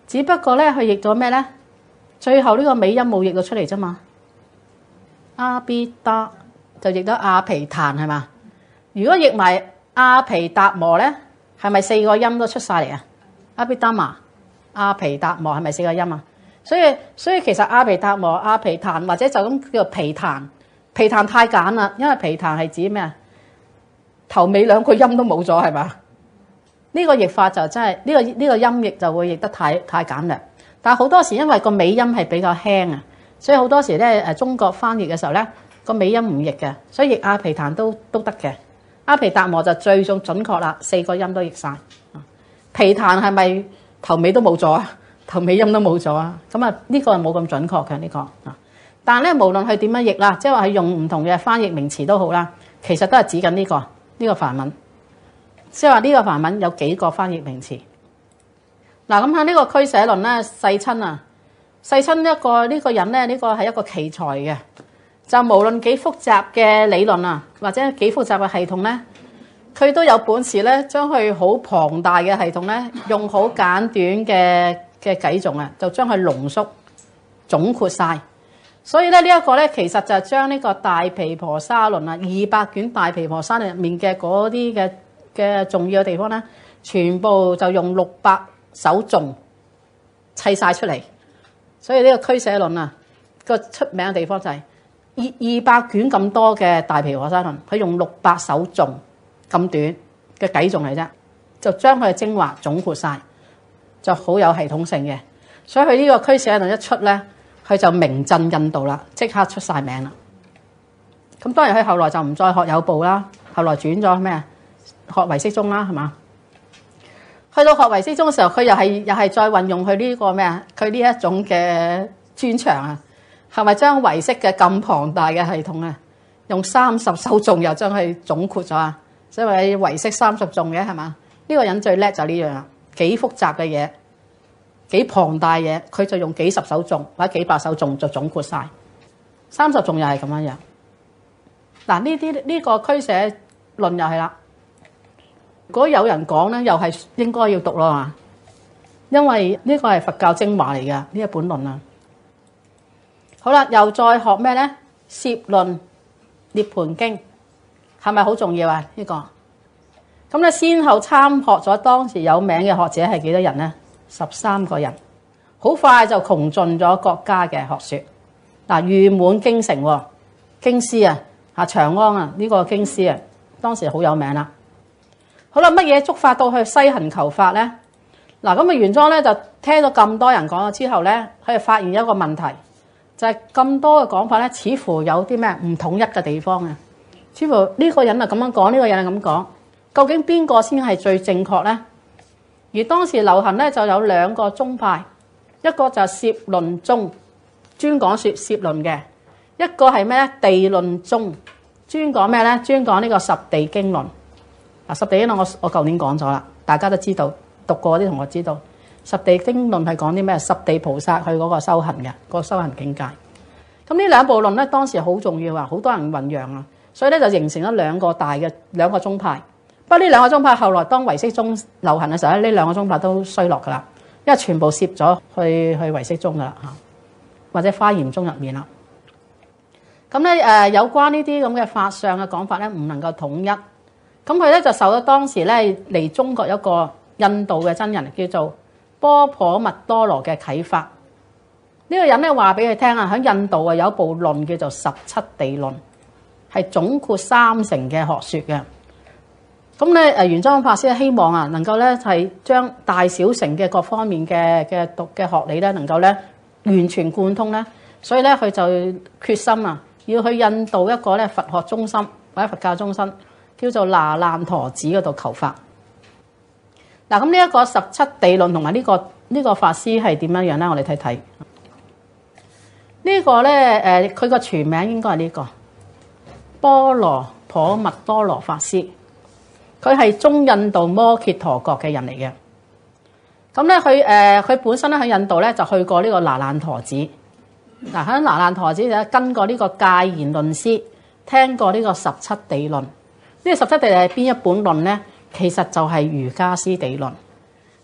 只不過咧佢譯咗咩咧？最後呢個尾音冇譯到出嚟啫嘛。阿必達就譯咗阿毗曇係嘛？如果譯埋阿毗達摩咧，係咪四個音都出晒嚟啊？阿必達嘛，阿毗達摩係咪四個音啊？所以所以其實阿毗達摩、阿毗曇或者就咁叫做毗曇，毗曇太簡啦，因為毗曇係指咩啊？頭尾兩個音都冇咗係嘛？呢個譯法就真係呢個呢個音譯就會譯得太太簡略。但係好多時因為個尾音係比較輕啊，所以好多時咧誒中國翻譯嘅時候咧個尾音唔譯嘅，所以譯阿毗曇都都得嘅。阿毗達摩就最仲準確啦，四個音都譯晒。毗曇係咪頭尾都冇咗啊？頭尾音都冇咗啊？咁啊呢個係冇咁準確嘅呢個啊。但係咧無論佢點樣譯啦，即係話佢用唔同嘅翻譯名詞都好啦，其實都係指緊呢個呢個梵文。即係話呢個梵文有幾個翻譯名詞。嗱咁喺呢個俱舍論咧，世親啊，世親一個呢個人咧，呢個係一個奇才嘅。就無論幾複雜嘅理論啊，或者幾複雜嘅系統咧，佢都有本事咧，將佢好龐大嘅系統咧，用好簡短嘅嘅偈頌啊，就將佢濃縮總括晒。所以咧呢一個咧，其實就係將呢個大毗婆沙論啊，二百卷大毗婆沙論入面嘅嗰啲嘅嘅重要嘅地方咧，全部就用六百首頌砌晒出嚟。所以呢個俱舍論啊，個出名嘅地方就係二二百卷咁多嘅大毗婆沙論，佢用六百首頌咁短嘅偈頌嚟啫，就將佢嘅精華總括晒，就好有系統性嘅。所以佢呢個俱舍論一出咧，佢就名震印度啦，即刻出晒名啦。咁當然佢後來就唔再學有部啦，後來轉咗咩啊？學唯識宗啦，係嘛？去到學唯識宗嘅時候，佢又係又係再運用佢呢個咩啊？佢呢一種嘅專長啊，係咪將唯識嘅咁龐大嘅系統啊，用三十首頌又將佢總括咗啊？所以唯識三十頌嘅係嘛？呢個人最叻就呢樣啦，幾複雜嘅嘢，幾龐大嘢，佢就用幾十首頌或者幾百首頌就總括晒。三十頌又係咁樣樣。嗱呢啲呢個俱舍論又係啦。如果有人講咧，又係應該要讀咯嘛，因為呢個係佛教精華嚟㗎呢一本論啊。好啦，又再學咩咧？攝論涅槃經係咪好重要啊？呢個咁咧，先後參學咗當時有名嘅學者係幾多人咧？十三個人，好快就窮盡咗國家嘅學說。嗱，譽滿京城喎，京師啊，啊長安啊，呢個京師啊，當時好有名啦。好啦，乜嘢觸發到去西行求法咧？嗱，咁啊玄奘咧就聽到咁多人講咗之後咧，佢就發現一個問題，就係咁多嘅講法咧，似乎有啲咩唔統一嘅地方啊。似乎呢個人啊咁樣講，呢個人啊咁講，究竟邊個先係最正確咧？而當時流行咧就有兩個宗派，一個就係攝論宗，專講說攝論嘅；一個係咩咧？地論宗，專講咩咧？專講呢個十地經論。嗱，十地經論我我舊年講咗啦，大家都知道，讀過啲同學知道，十地經論係講啲咩？十地菩薩去嗰個修行嘅，嗰個修行境界。咁呢兩部論咧，當時好重要啊，好多人弘揚啊，所以咧就形成咗兩個大嘅兩個宗派。不過呢兩個宗派後來當唯識宗流行嘅時候咧，呢兩個宗派都衰落噶啦，因為全部攝咗去去唯識宗噶啦嚇，或者華嚴宗入面啦。咁咧誒有關呢啲咁嘅法相嘅講法咧，唔能夠統一。咁佢咧就受到當時咧嚟中國有一個印度嘅真人叫做波婆蜜多羅嘅啟發。呢個人咧話俾佢聽啊，喺印度啊有一部論叫做十七地論，係總括三乘嘅學說嘅。咁咧誒玄奘法師希望啊能夠咧係將大小乘嘅各方面嘅嘅讀嘅學理咧能夠咧完全貫通咧，所以咧佢就決心啊要去印度一個咧佛學中心或者佛教中心，叫做那爛陀寺嗰度求法。嗱，咁呢一個十七地論同埋呢個呢個法師係點樣樣咧？我哋睇睇呢個咧誒，佢個全名應該係呢個波羅婆蜜多羅法師。佢係中印度摩羯陀國嘅人嚟嘅。咁咧佢誒佢本身咧喺印度咧就去過呢個那爛陀寺。嗱，喺那爛陀寺就跟過呢個戒賢論師，聽過呢個十七地論。呢個十七地係邊一本論咧？其實就係瑜伽師地論。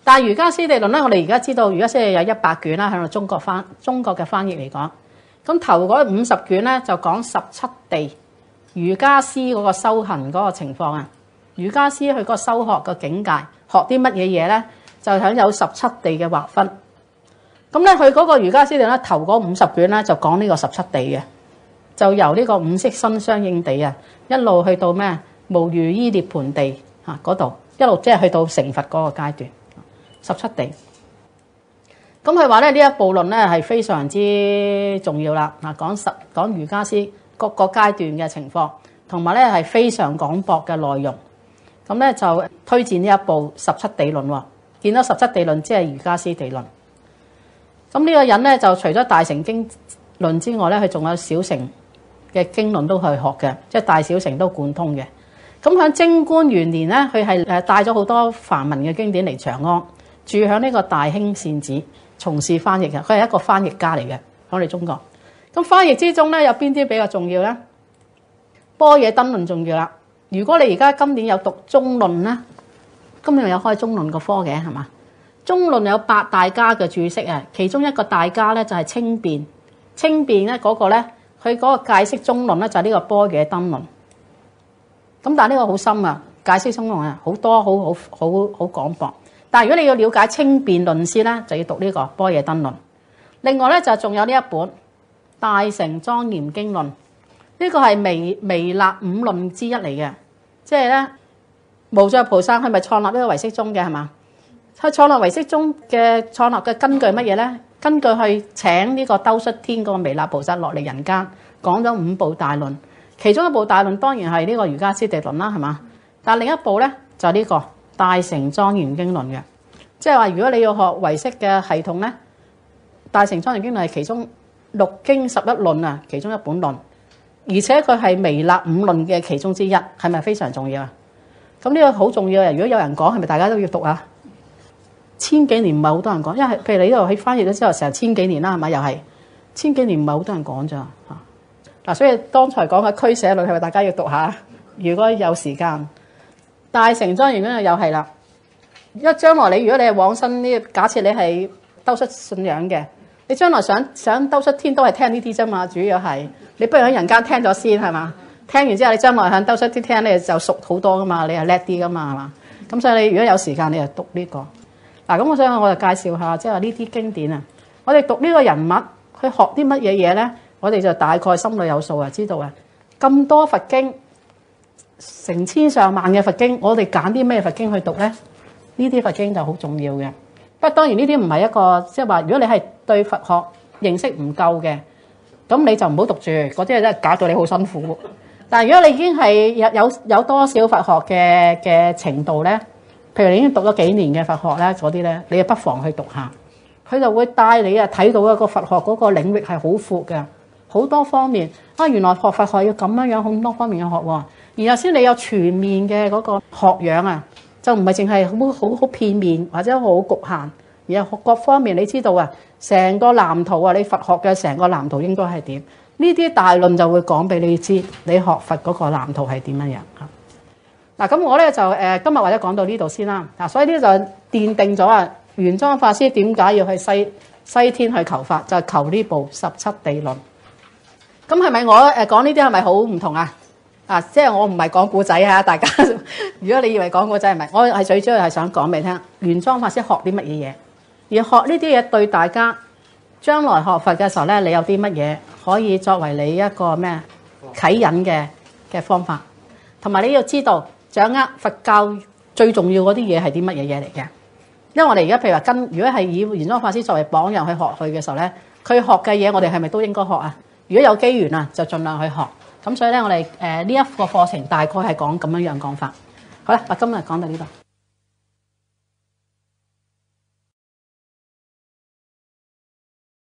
但係瑜伽師地論咧，我哋而家知道瑜伽師地有一百卷啦，喺度中國翻中國嘅翻譯嚟講。咁頭嗰五十卷咧就講十七地瑜伽師嗰個修行嗰個情況啊。瑜伽師佢嗰個修學嘅境界，學啲乜嘢嘢咧，就響有十七地嘅劃分。咁咧佢嗰個瑜伽師地咧頭嗰五十卷咧就講呢個十七地嘅，就由呢個五色身相應地啊，一路去到咩無餘依涅盤地嚇嗰度，一路即係去到成佛嗰個階段。十七地，咁佢話咧呢一部論咧係非常之重要啦。嗱，講十講瑜伽師各個階段嘅情況，同埋咧係非常廣博嘅內容。咁咧就推薦呢一部十七地論喎。見到十七地論即係瑜伽師地論。咁呢個人咧就除咗大乘經論之外咧，佢仲有小乘嘅經論都去學嘅，即係大小乘都貫通嘅。咁喺貞觀元年咧，佢係誒帶咗好多梵文嘅經典嚟長安。住喺呢個大興善寺，從事翻譯嘅，佢係一個翻譯家嚟嘅，喺我哋中國。咁翻譯之中咧，有邊啲比較重要咧？般若燈論重要啦。如果你而家今年有讀中論咧，今年有開中論個科嘅係嘛？中論有八大家嘅注釋啊，其中一個大家咧就係清辯，清辯咧嗰個咧，佢嗰個解釋中論咧就係呢個般若燈論。咁但係呢個好深啊，解釋中論啊，好多好好好好廣博。但係如果你要了解清辯論師咧，就要讀呢個般若燈論。另外咧就仲有呢一本《大乘莊嚴經論》，呢個係彌彌勒五論之一嚟嘅。即係咧，無著菩薩係咪創立呢個唯識宗嘅係嘛？佢創立唯識宗嘅創立嘅根據乜嘢咧？根據去請呢個兜率天嗰個彌勒菩薩落嚟人間，講咗五部大論，其中一部大論當然係呢個瑜伽師地論啦，係嘛？但係另一部咧就係呢個大乘莊嚴經論嘅，即係話如果你要學唯識嘅系統咧，大乘莊嚴經論係其中六經十一論啊，其中一本論，而且佢係彌勒五論嘅其中之一，係咪非常重要啊？咁呢個好重要啊！如果有人講，係咪大家都要讀啊？千幾年唔係好多人講，因為譬如你呢度喺翻譯咗之後，成千幾年啦，係咪？又係千幾年唔係好多人講咋嚇嗱，所以剛才講嘅俱舍論係咪大家要讀下？如果有時間。大乘莊嚴經論又係啦，因為將來你如果你係往生呢，假設你係兜率信仰嘅，你將來想想兜率天都係聽呢啲啫嘛，主要係你不如喺人間聽咗先係嘛，聽完之後你將來向兜率天聽你就熟好多噶嘛，你係叻啲噶嘛係嘛，咁所以你如果有時間你就讀呢個嗱，咁我想我就介紹下即係呢啲經典啊，我哋讀呢個人物佢學啲乜嘢嘢咧，我哋就大概心裏有數啊，知道啊，咁多佛經。成千上萬嘅佛經，我哋揀啲咩佛經去讀咧？呢啲佛經就好重要嘅。不過當然呢啲唔係一個即係話，如果你係對佛學認識唔夠嘅，咁你就唔好讀住嗰啲，真係搞到你好辛苦。但係如果你已經係有有有多少佛學嘅嘅程度咧，譬如你已經讀咗幾年嘅佛學咧，嗰啲咧，你不妨去讀下，佢就會帶你啊睇到一個佛學嗰個領域係好闊嘅，好多方面啊，原來學佛學要咁樣樣好多方面嘅學喎。然後先你有全面嘅嗰個學養啊，就唔係淨係好好好片面或者好局限，然後各方面你知道啊，成個藍圖啊，你佛學嘅成個藍圖應該係點？呢啲大論就會講俾你知，你學佛嗰個藍圖係點樣樣嚇。嗱，咁我咧就誒今日或者講到呢度先啦。嗱，所以呢就奠定咗啊，玄奘法師點解要去西西天去求法，就係求呢部十七地論。咁係咪我誒講呢啲係咪好唔同啊？啊，即係我唔係講古仔啊，大家。如果你以為講古仔係咪？我係最主要係想講俾你聽，玄奘法師學啲乜嘢嘢，而學呢啲嘢對大家將來學佛嘅時候咧，你有啲乜嘢可以作為你一個咩啟引嘅嘅方法，同埋你要知道掌握佛教最重要嗰啲嘢係啲乜嘢嘢嚟嘅。因為我哋而家譬如話跟，如果係以玄奘法師作為榜樣去學佢嘅時候咧，佢學嘅嘢我哋係咪都應該學啊？如果有機緣啊，就盡量去學。咁所以咧，我哋誒呢一個課程大概係講咁樣樣講法。好啦，我今日講到呢度。